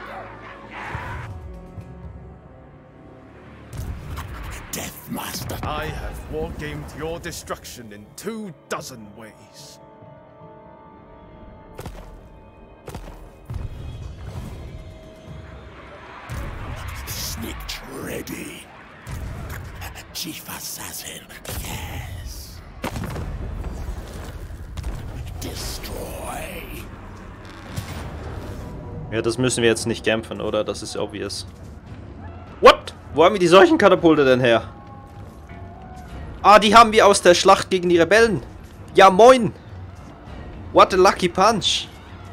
Deathmaster. I have wargamed your destruction in two dozen ways. Sneaked ready. Chief Assassin, yes. Destroy. Ja, das müssen wir jetzt nicht kämpfen, oder? Das ist obvious. What? Wo haben wir die Seuchenkatapulte denn her? Ah, die haben wir aus der Schlacht gegen die Rebellen. Ja, moin. What a lucky punch.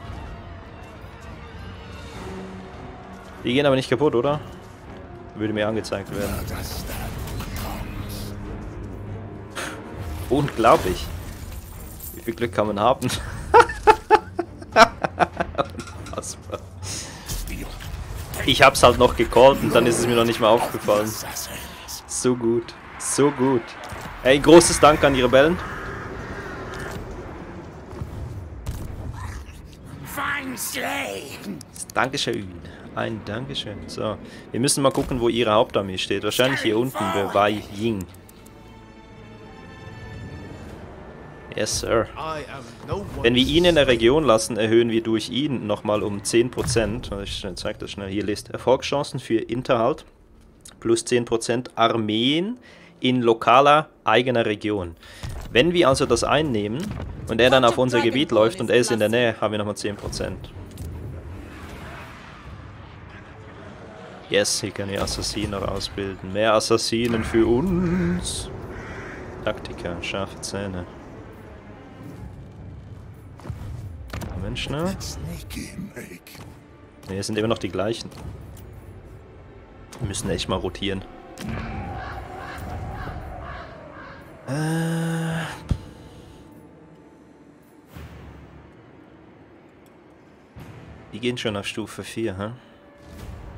Die gehen aber nicht kaputt, oder? Würde mir angezeigt werden. Unglaublich. Wie viel Glück kann man haben? Unfassbar. Ich hab's halt noch gecallt und dann ist es mir noch nicht mal aufgefallen. So gut. So gut. Ey, großes Dank an die Rebellen. Dankeschön. Ein Dankeschön. So, wir müssen mal gucken, wo ihre Hauptarmee steht. Wahrscheinlich hier unten bei Wei Ying. Yes, Sir. Wenn wir ihn in der Region lassen, erhöhen wir durch ihn nochmal um zehn Prozent. Ich zeige das schnell. Hier List. Erfolgschancen für Hinterhalt. Plus zehn Prozent Armeen in lokaler eigener Region. Wenn wir also das einnehmen und er dann auf unser Gebiet läuft und er ist in der Nähe, haben wir nochmal zehn Prozent. Yes, hier können wir Assassinen ausbilden. Mehr Assassinen für uns. Taktiker, scharfe Zähne. Moment schnell. Ne, es sind immer noch die gleichen. Wir müssen echt mal rotieren. Äh... Die gehen schon auf Stufe vier, hä?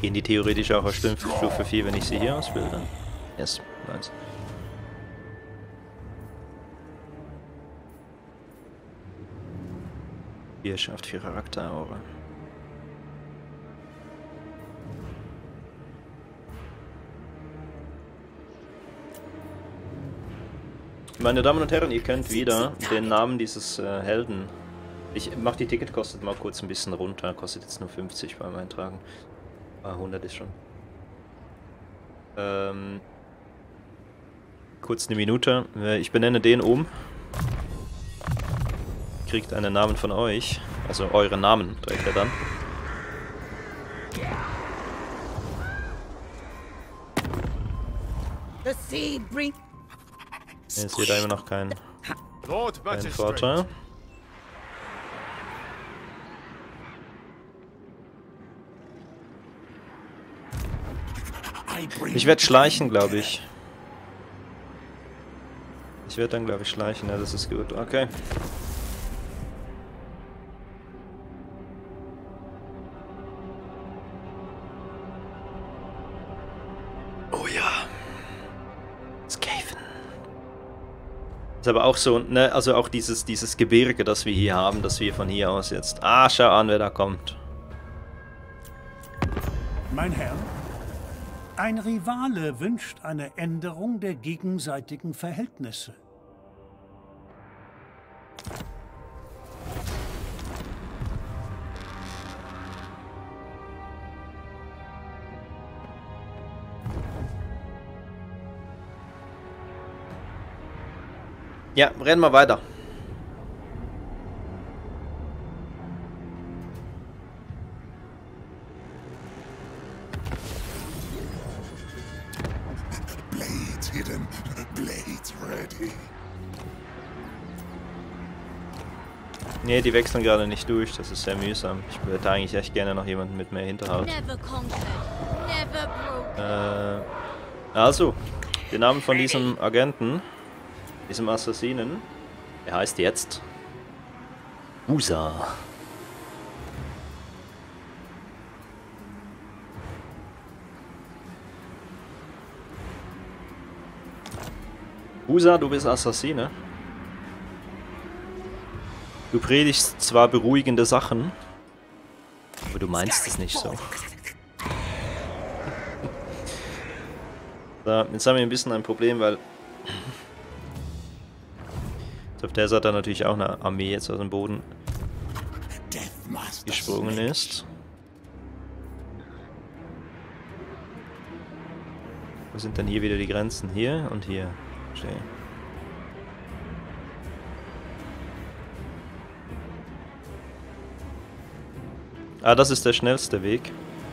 Gehen die theoretisch auch auf Stufe vier, wenn ich sie hier ausbilde? Yes, nice. Hier schafft vier Charakteraura. Meine Damen und Herren, ihr könnt wieder den Namen dieses äh, Helden. Ich mach die Ticketkosten mal kurz ein bisschen runter. Kostet jetzt nur fünfzig beim Eintragen. Ah, hundert ist schon. Ähm, kurz eine Minute. Ich benenne den um. Kriegt einen Namen von euch. Also eure Namen trägt er dann. The sea bring. Jetzt seht ihr immer noch keinen Lord kein Magistrate. Vorteil. Ich werde schleichen, glaube ich. Ich werde dann, glaube ich, schleichen. Ja, das ist gut. Okay. Oh ja. Skaven. Ist aber auch so, ne, also auch dieses, dieses Gebirge, das wir hier haben, das wir von hier aus jetzt... Ah, schau an, wer da kommt. Mein Herr, ein Rivale wünscht eine Änderung der gegenseitigen Verhältnisse. Ja, rennen wir weiter. Blades hidden, blades ready. Ne, die wechseln gerade nicht durch, das ist sehr mühsam. Ich würde eigentlich echt gerne noch jemanden mit mehr Hinterhalt. Never conquered, never broke. Äh, also, den Namen von diesem Agenten, diesem Assassinen, er heißt jetzt Usa. Usa, du bist Assassine. Du predigst zwar beruhigende Sachen, aber du meinst es nicht so. So, jetzt haben wir ein bisschen ein Problem, weil auf der Seite natürlich auch eine Armee jetzt aus dem Boden gesprungen ist. Wo sind denn hier wieder die Grenzen? Hier und hier. Verstehe. Ah, das ist der schnellste Weg.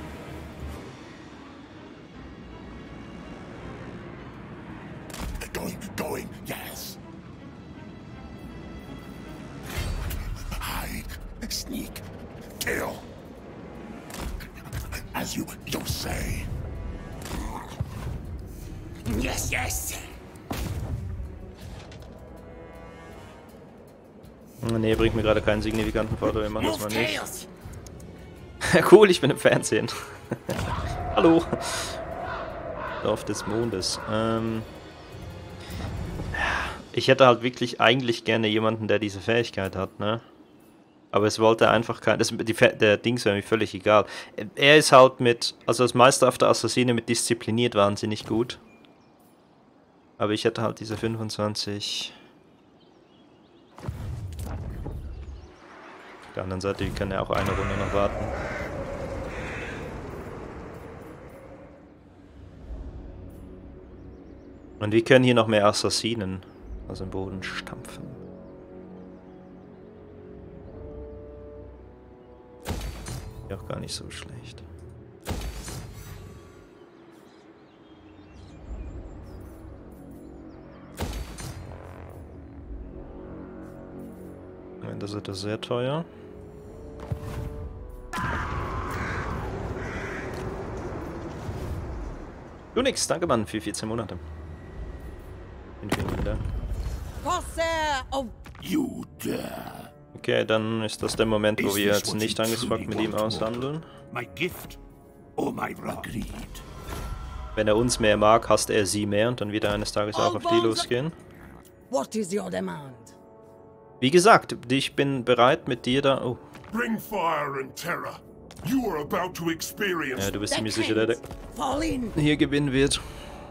Going, going, yes. Hide, sneak, kill. As you, you say. Yes, yes. Ne, bringt mir gerade keinen signifikanten Vorteil, wir machen das mal nicht. Cool, ich bin im Fernsehen. Hallo. Dorf des Mondes. Ähm ich hätte halt wirklich eigentlich gerne jemanden, der diese Fähigkeit hat, ne? Aber es wollte einfach kein... Das, die, der Dings wäre mir völlig egal. Er ist halt mit... Also als meisterhafter Assassine mit diszipliniert wahnsinnig gut. Aber ich hätte halt diese fünfundzwanzig... Auf der anderen Seite, die können ja auch eine Runde noch warten. Und wir können hier noch mehr Assassinen aus dem Boden stampfen. Ja, auch gar nicht so schlecht. Das ist das sehr teuer. Du nix, danke Mann, für vierzehn Monate. Vielen, vielen Dank. Corsair of You dare. Okay, dann ist das der Moment, wo wir jetzt nicht angesprochen mit ihm aushandeln. My gift Oh my agreed. Wenn er uns mehr mag, hasst er sie mehr und dann wieder eines Tages auch auf die losgehen. What is your demand? Wie gesagt, ich bin bereit mit dir da... Oh. Bring fire and terror. You are about to experience. Ja, du bist ziemlich sicher, der, der Fall in. hier gewinnen wird.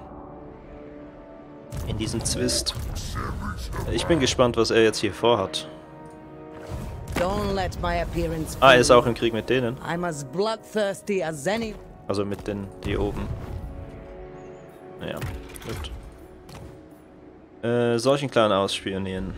In diesem Zwist. Ich bin gespannt, was er jetzt hier vorhat. Don't let my appearance Ah, er ist auch im Krieg mit denen. I'm as bloodthirsty as any. Also mit den, die oben. Naja, gut. Äh, solchen kleinen ausspionieren.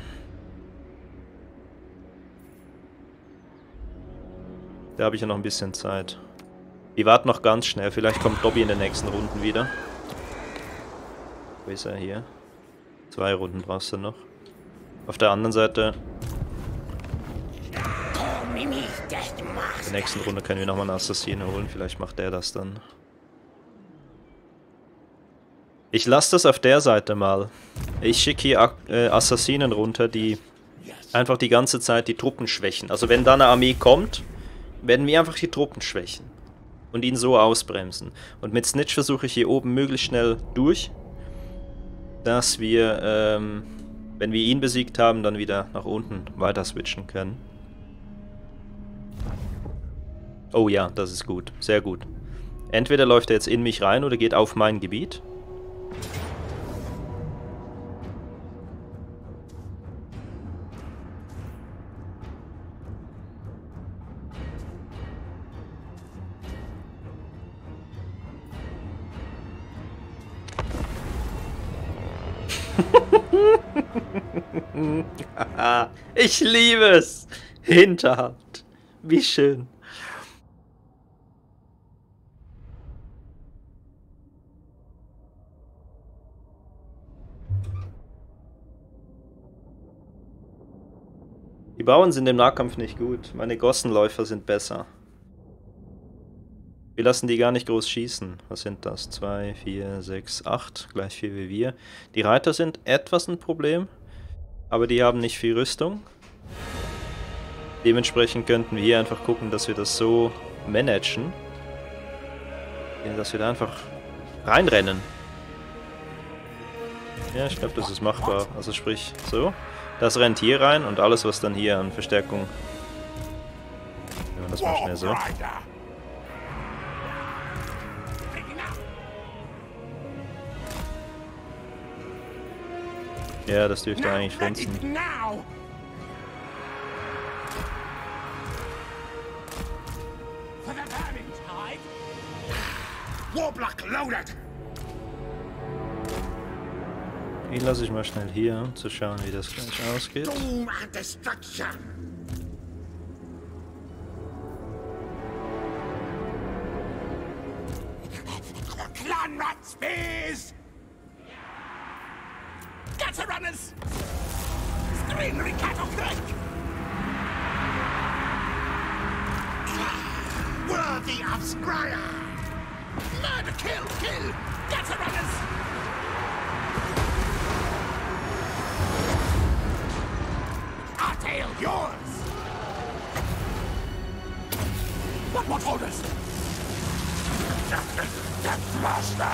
Da habe ich ja noch ein bisschen Zeit. Die warten noch ganz schnell. Vielleicht kommt Dobby in den nächsten Runden wieder. Wo ist er hier? Zwei Runden brauchst du noch. Auf der anderen Seite... In der nächsten Runde können wir nochmal einen Assassinen holen. Vielleicht macht der das dann. Ich lasse das auf der Seite mal. Ich schicke hier äh, Assassinen runter, die einfach die ganze Zeit die Truppen schwächen. Also wenn da eine Armee kommt, werden wir einfach die Truppen schwächen. Und ihn so ausbremsen. Und mit Snitch versuche ich hier oben möglichst schnell durch, dass wir, ähm, wenn wir ihn besiegt haben, dann wieder nach unten weiter switchen können. Oh ja, das ist gut. Sehr gut. Entweder läuft er jetzt in mich rein oder geht auf mein Gebiet. Ich liebe es! Hinterhand. Wie schön. Die Bauern sind im Nahkampf nicht gut. Meine Gossenläufer sind besser. Wir lassen die gar nicht groß schießen. Was sind das? zwei, vier, sechs, acht. Gleich viel wie wir. Die Reiter sind etwas ein Problem. Aber die haben nicht viel Rüstung. Dementsprechend könnten wir hier einfach gucken, dass wir das so managen. Dass wir da einfach reinrennen. Ja, ich glaube, das ist machbar. Also sprich, so. Das rennt hier rein und alles, was dann hier an Verstärkung... Ja, das mal schnell so. Ja, das dürfte eigentlich funzen. Den lasse ich mal schnell hier, um zu schauen, wie das gleich ausgeht. Runners! Screenery cattle crack! Worthy of Scryer! Murder, kill, kill! Gutter runners! Our tail yours! What, what orders? Death Master!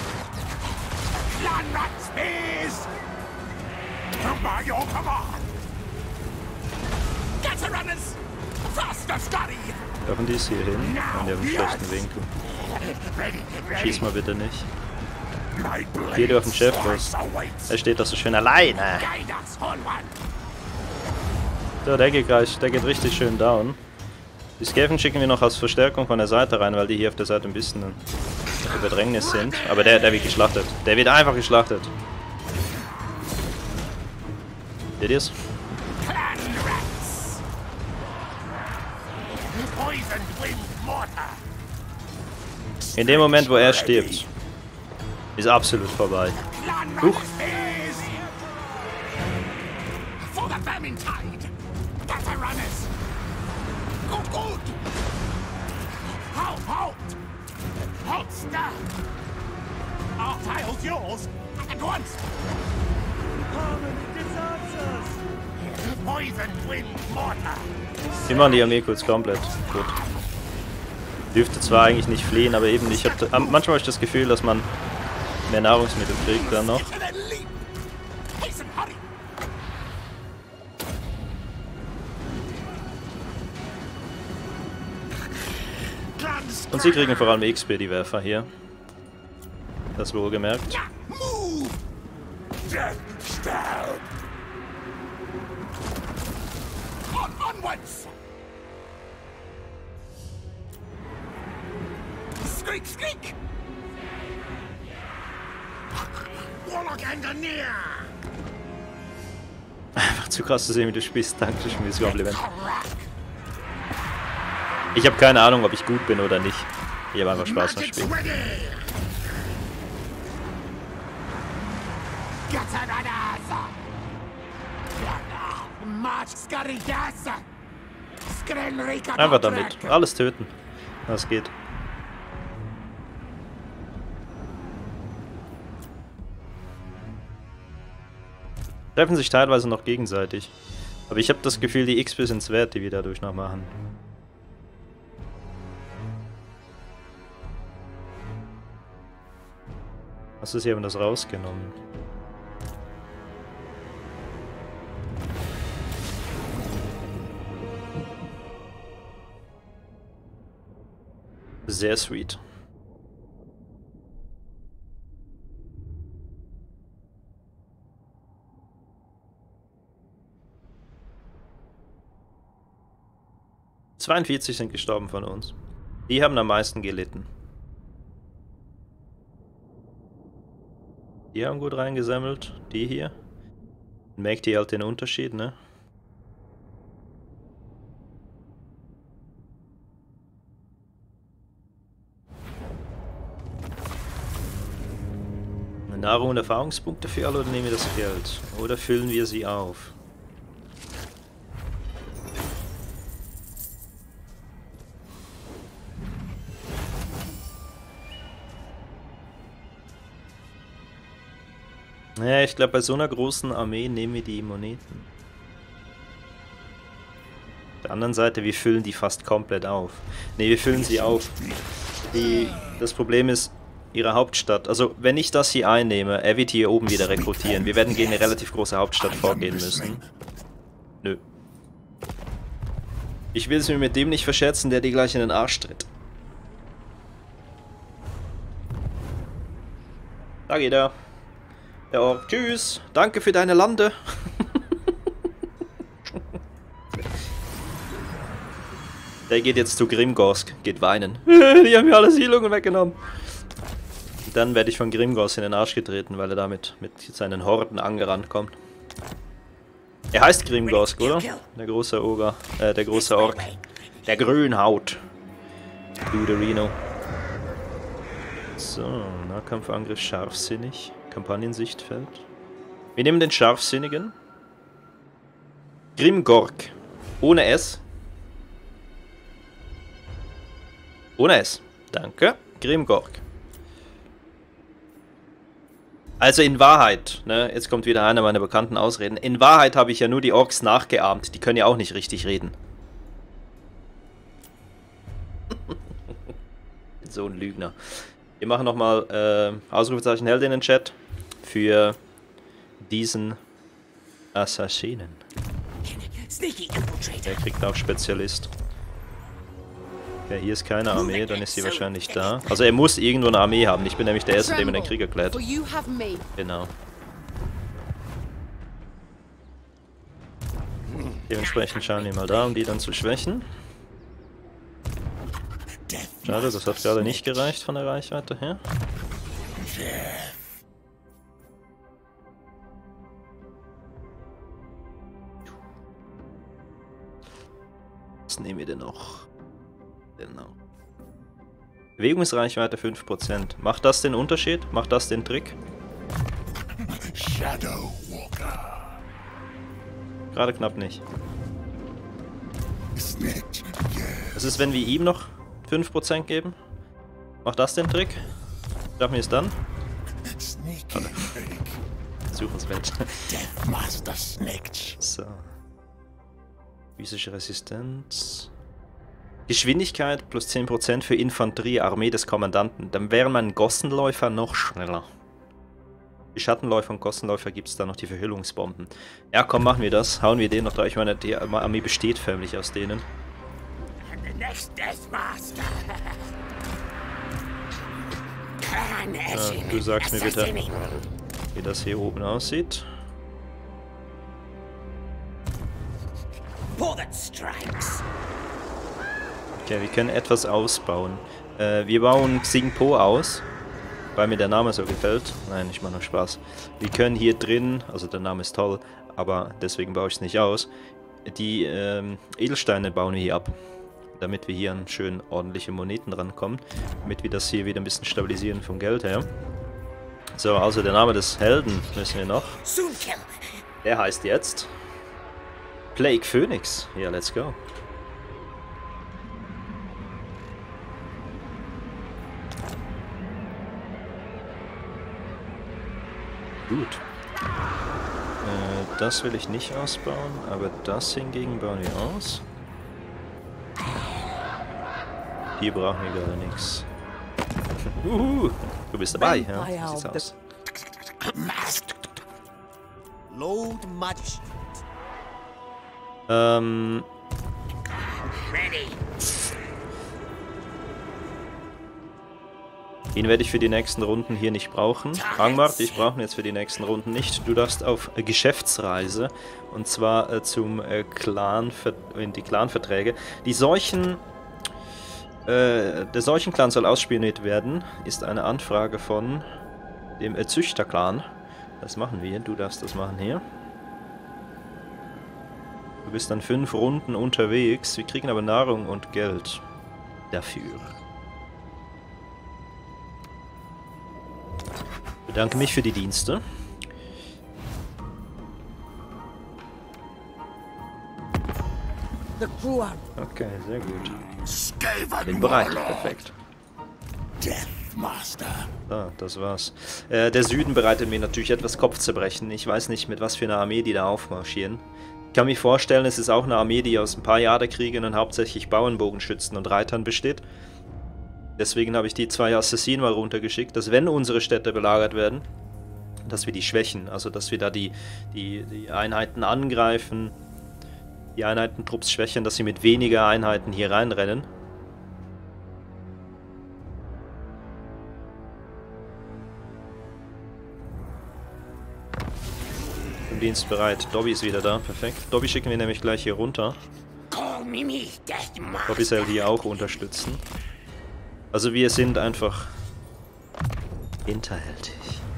Clan rat spears! By your command! Gutter runners! Faster, Scotty! Dürfen die es hier hin? Und die haben einen schlechten Winkel. Schieß mal bitte nicht. Geh dir auf den Chef los. Er steht doch so schön alleine. So, der geht gleich, der geht richtig schön down. Die Skaven schicken wir noch als Verstärkung von der Seite rein, weil die hier auf der Seite ein bisschen in Bedrängnis sind. Aber der, der wird geschlachtet. Der wird einfach geschlachtet. Seht ihr's? In dem Moment, wo er stirbt, ist absolut vorbei. Huch. Die machen die Armee kurz komplett. Gut. Dürfte zwar eigentlich nicht fliehen, aber eben, ich hab, manchmal habe ich das Gefühl, dass man mehr Nahrungsmittel kriegt dann noch. Und sie kriegen vor allem X P, die Werfer hier. Das wohlgemerkt. Squeak, squeak! Warlock Engineer! Einfach zu krass zu sehen, wie du spielst. Danke für das Kompliment. Ich habe keine Ahnung, ob ich gut bin oder nicht. Ich habe einfach Spaß beim Spielen. Einfach damit. Alles töten. Das geht. Treffen sich teilweise noch gegenseitig. Aber ich habe das Gefühl, die X P sind's wert, die wir dadurch noch machen. Was ist hier, haben das rausgenommen? Sehr sweet. zweiundvierzig sind gestorben von uns. Die haben am meisten gelitten. Die haben gut reingesammelt. Die hier. Merkt ihr halt den Unterschied, ne? Nahrung und Erfahrungspunkte für alle oder nehmen wir das Geld? Oder füllen wir sie auf? Naja, ich glaube, bei so einer großen Armee nehmen wir die Moneten. Auf der anderen Seite, wir füllen die fast komplett auf. Ne, wir füllen sie auf. Die, das Problem ist, ihre Hauptstadt. Also, wenn ich das hier einnehme, er wird hier oben wieder rekrutieren. Wir werden gegen eine relativ große Hauptstadt vorgehen müssen. Nö. Ich will es mir mit dem nicht verscherzen, der dir gleich in den Arsch tritt. Da geht er. Der Ork. Tschüss. Danke für deine Lande. Der geht jetzt zu Grimgorsk. Geht weinen. Die haben mir alle Siedlungen weggenommen. Dann werde ich von Grimgorsk in den Arsch getreten, weil er damit mit seinen Horden angerannt kommt. Er heißt Grimgorsk, oder? Der große Oger. Äh, der große Ork. Der Grünhaut. Duderino. So, Nahkampfangriff scharfsinnig. Kampagnensichtfeld. Wir nehmen den Scharfsinnigen. Grimgork. Ohne S. Ohne S. Danke. Grimgork. Also in Wahrheit, ne, jetzt kommt wieder einer meiner bekannten Ausreden. In Wahrheit habe ich ja nur die Orks nachgeahmt. Die können ja auch nicht richtig reden. So ein Lügner. Wir machen nochmal äh, Ausrufezeichen Held in den Chat für diesen Assassinen. Der kriegt auch Spezialist. Okay, hier ist keine Armee, dann ist sie wahrscheinlich da. Also er muss irgendwo eine Armee haben. Ich bin nämlich der Erste, dem er den Krieg erklärt. Genau. Dementsprechend schauen wir mal da, um die dann zu schwächen. Schade, das hat gerade nicht gereicht von der Reichweite her. Was nehmen wir denn noch? Genau. Bewegungsreichweite fünf Prozent. Macht das den Unterschied? Macht das den Trick? Shadow Walker. Gerade knapp nicht. Was ist, wenn wir ihm noch fünf Prozent geben? Macht das den Trick? Schaffen wir es dann? Suchenswert. So. Physische Resistenz. Geschwindigkeit plus zehn Prozent für Infanterie, Armee des Kommandanten. Dann wären mein Gossenläufer noch schneller. Die Schattenläufer und Gossenläufer gibt es da noch die Verhüllungsbomben. Ja, komm, machen wir das. Hauen wir den noch da. Ich meine, die Armee besteht förmlich aus denen. Ja, du sagst mir bitte, wie das hier oben aussieht. Okay, wir können etwas ausbauen. Äh, wir bauen Xingpo aus, weil mir der Name so gefällt. Nein, ich mache nur Spaß. Wir können hier drin, also der Name ist toll, aber deswegen baue ich es nicht aus. Die ähm, Edelsteine bauen wir hier ab, damit wir hier an schön ordentliche Moneten rankommen, damit wir das hier wieder ein bisschen stabilisieren vom Geld her. So, also der Name des Helden müssen wir noch. Der heißt jetzt Plague Phoenix. Ja, let's go. Gut. Äh, das will ich nicht ausbauen, aber das hingegen bauen wir aus. Hier brauchen wir gar nichts. Uhu, du bist dabei, ja? Wie sieht's aus? Lord Magistrate. Ähm... Ihn werde ich für die nächsten Runden hier nicht brauchen. Angmar, ich brauche ihn jetzt für die nächsten Runden nicht. Du darfst auf äh, Geschäftsreise, und zwar äh, zum äh, Clan, in die Clanverträge. Die Seuchen, äh, der Seuchenclan soll ausspioniert werden, ist eine Anfrage von dem äh, Züchterclan. Das machen wir, du darfst das machen hier. Du bist dann fünf Runden unterwegs, wir kriegen aber Nahrung und Geld dafür. Ich bedanke mich für die Dienste. Okay, sehr gut. Bin bereit, perfekt. Ah, das war's. Äh, der Süden bereitet mir natürlich etwas Kopfzerbrechen. Ich weiß nicht, mit was für einer Armee die da aufmarschieren. Ich kann mir vorstellen, es ist auch eine Armee, die aus ein paar Jadekriegen und hauptsächlich Bauernbogenschützen und Reitern besteht. Deswegen habe ich die zwei Assassinen mal runtergeschickt, dass wenn unsere Städte belagert werden, dass wir die schwächen. Also dass wir da die, die, die Einheiten angreifen, die Einheitentrupps schwächen, dass sie mit weniger Einheiten hier reinrennen. Im Dienst bereit. Dobby ist wieder da, perfekt. Dobby schicken wir nämlich gleich hier runter. Dobby soll die auch unterstützen. Also wir sind einfach hinterhältig.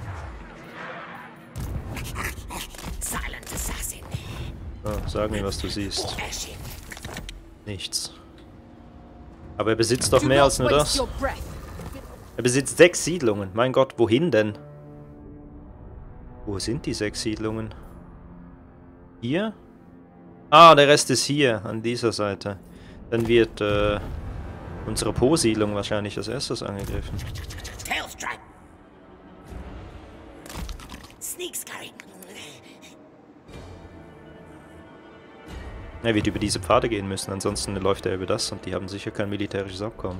Oh, sag mir, was du siehst. Nichts. Aber er besitzt doch mehr als nur das. Er besitzt sechs Siedlungen. Mein Gott, wohin denn? Wo sind die sechs Siedlungen? Hier? Ah, der Rest ist hier, an dieser Seite. Dann wird äh, unsere Po-Siedlung wahrscheinlich als erstes angegriffen. Er wird über diese Pfade gehen müssen, ansonsten läuft er über das und die haben sicher kein militärisches Abkommen.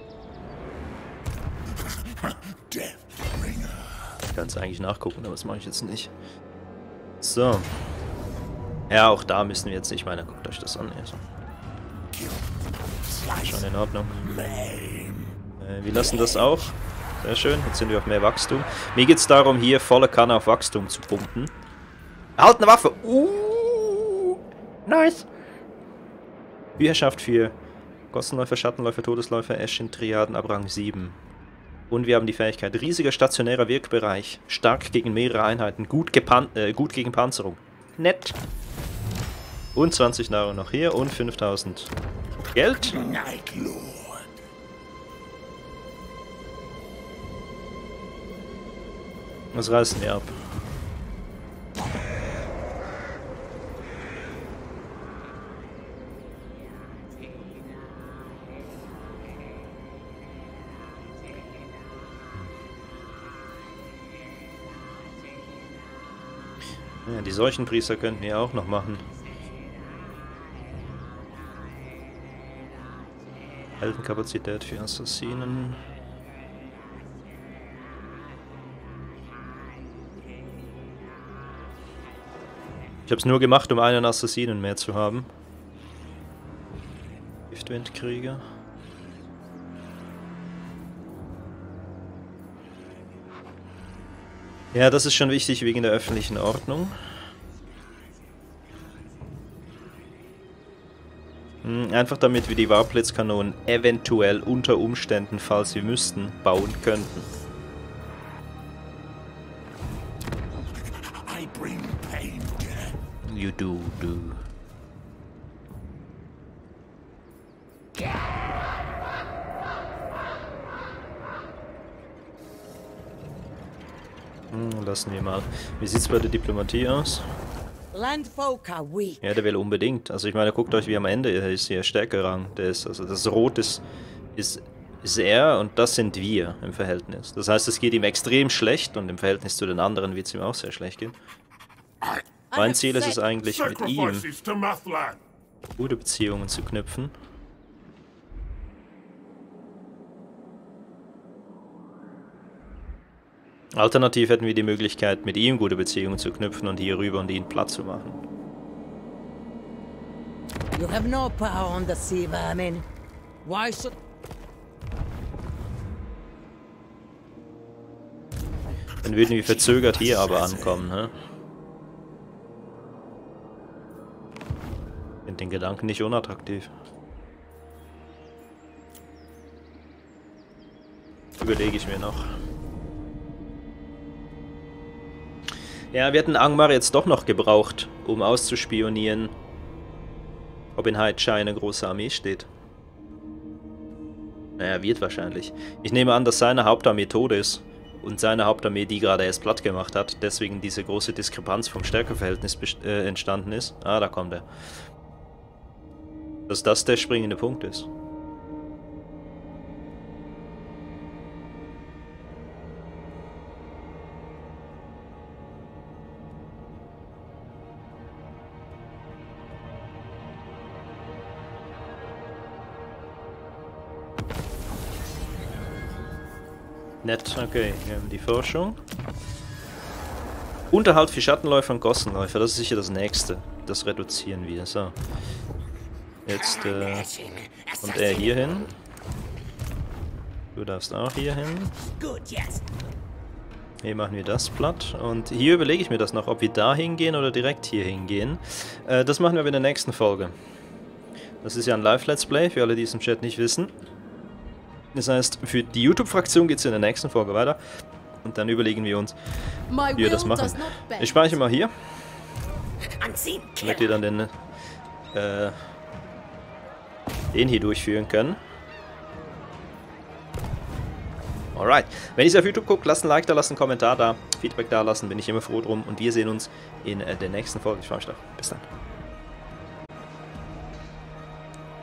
Ich kann es eigentlich nachgucken, aber das mache ich jetzt nicht. So. Ja, auch da müssen wir jetzt nicht, ich meine, guckt euch das an. Also. Schon in Ordnung. Äh, wir lassen das auch. Sehr schön, jetzt sind wir auf mehr Wachstum. Mir geht es darum, hier volle Kanne auf Wachstum zu pumpen. Halt eine Waffe! Uh, nice! Bücherschaft für Gossenläufer, Schattenläufer, Todesläufer, Eschen, Triaden ab Rang sieben. Und wir haben die Fähigkeit riesiger stationärer Wirkbereich, stark gegen mehrere Einheiten, gut, gepan äh, gut gegen Panzerung. Nett! Und zwanzig Nahrung noch hier und fünftausend Geld. Was reißen wir ab? Ja, die Seuchenpriester könnten wir auch noch machen. Heldenkapazität für Assassinen. Ich habe es nur gemacht, um einen Assassinen mehr zu haben. Giftwindkrieger. Ja, das ist schon wichtig wegen der öffentlichen Ordnung. Hm, einfach damit wir die Warblitzkanonen eventuell unter Umständen, falls wir müssten, bauen könnten. I bring pain. You do, do. Hm, lassen wir mal. Wie sieht's bei der Diplomatie aus? Landfolk are weak. Ja, der will unbedingt. Also ich meine, guckt euch wie am Ende, er ist hier Stärkerang. Der ist, also das Rot ist, ist, ist er und das sind wir im Verhältnis. Das heißt, es geht ihm extrem schlecht und im Verhältnis zu den anderen wird es ihm auch sehr schlecht gehen. Mein Ziel ist es eigentlich, mit ihm Sacrifices to Mathlan. gute Beziehungen zu knüpfen. Alternativ hätten wir die Möglichkeit, mit ihm gute Beziehungen zu knüpfen und hier rüber und ihn platt zu machen. You have no power on the sea, vermin. Why should... Dann würden wir verzögert hier aber ankommen, ne? Ich finde den Gedanken nicht unattraktiv. Überlege ich mir noch. Ja, wir hätten Angmar jetzt doch noch gebraucht, um auszuspionieren, ob in Haitshai eine große Armee steht. Naja, wird wahrscheinlich. Ich nehme an, dass seine Hauptarmee tot ist und seine Hauptarmee die gerade erst platt gemacht hat, deswegen diese große Diskrepanz vom Stärkeverhältnis äh, entstanden ist. Ah, da kommt er. Dass das der springende Punkt ist. Nett, okay, wir haben die Forschung. Unterhalt für Schattenläufer und Gossenläufer, das ist sicher das nächste. Das reduzieren wir, so. Jetzt äh, kommt er hier hin. Du darfst auch hier hin. Hier machen wir das platt. Und hier überlege ich mir das noch, ob wir da hingehen oder direkt hier hingehen. Äh, das machen wir in der nächsten Folge. Das ist ja ein Live-Let's Play, für alle, die es im Chat nicht wissen. Das heißt, für die YouTube-Fraktion geht es in der nächsten Folge weiter. Und dann überlegen wir uns, wie wir das machen. Ich speichere mal hier. Damit wir dann den, äh, den hier durchführen können. Alright. Wenn ihr es auf YouTube guckt, lasst ein Like da, lasst einen Kommentar da. Feedback da lassen, bin ich immer froh drum. Und wir sehen uns in äh, der nächsten Folge. Ich freue mich drauf. Bis dann.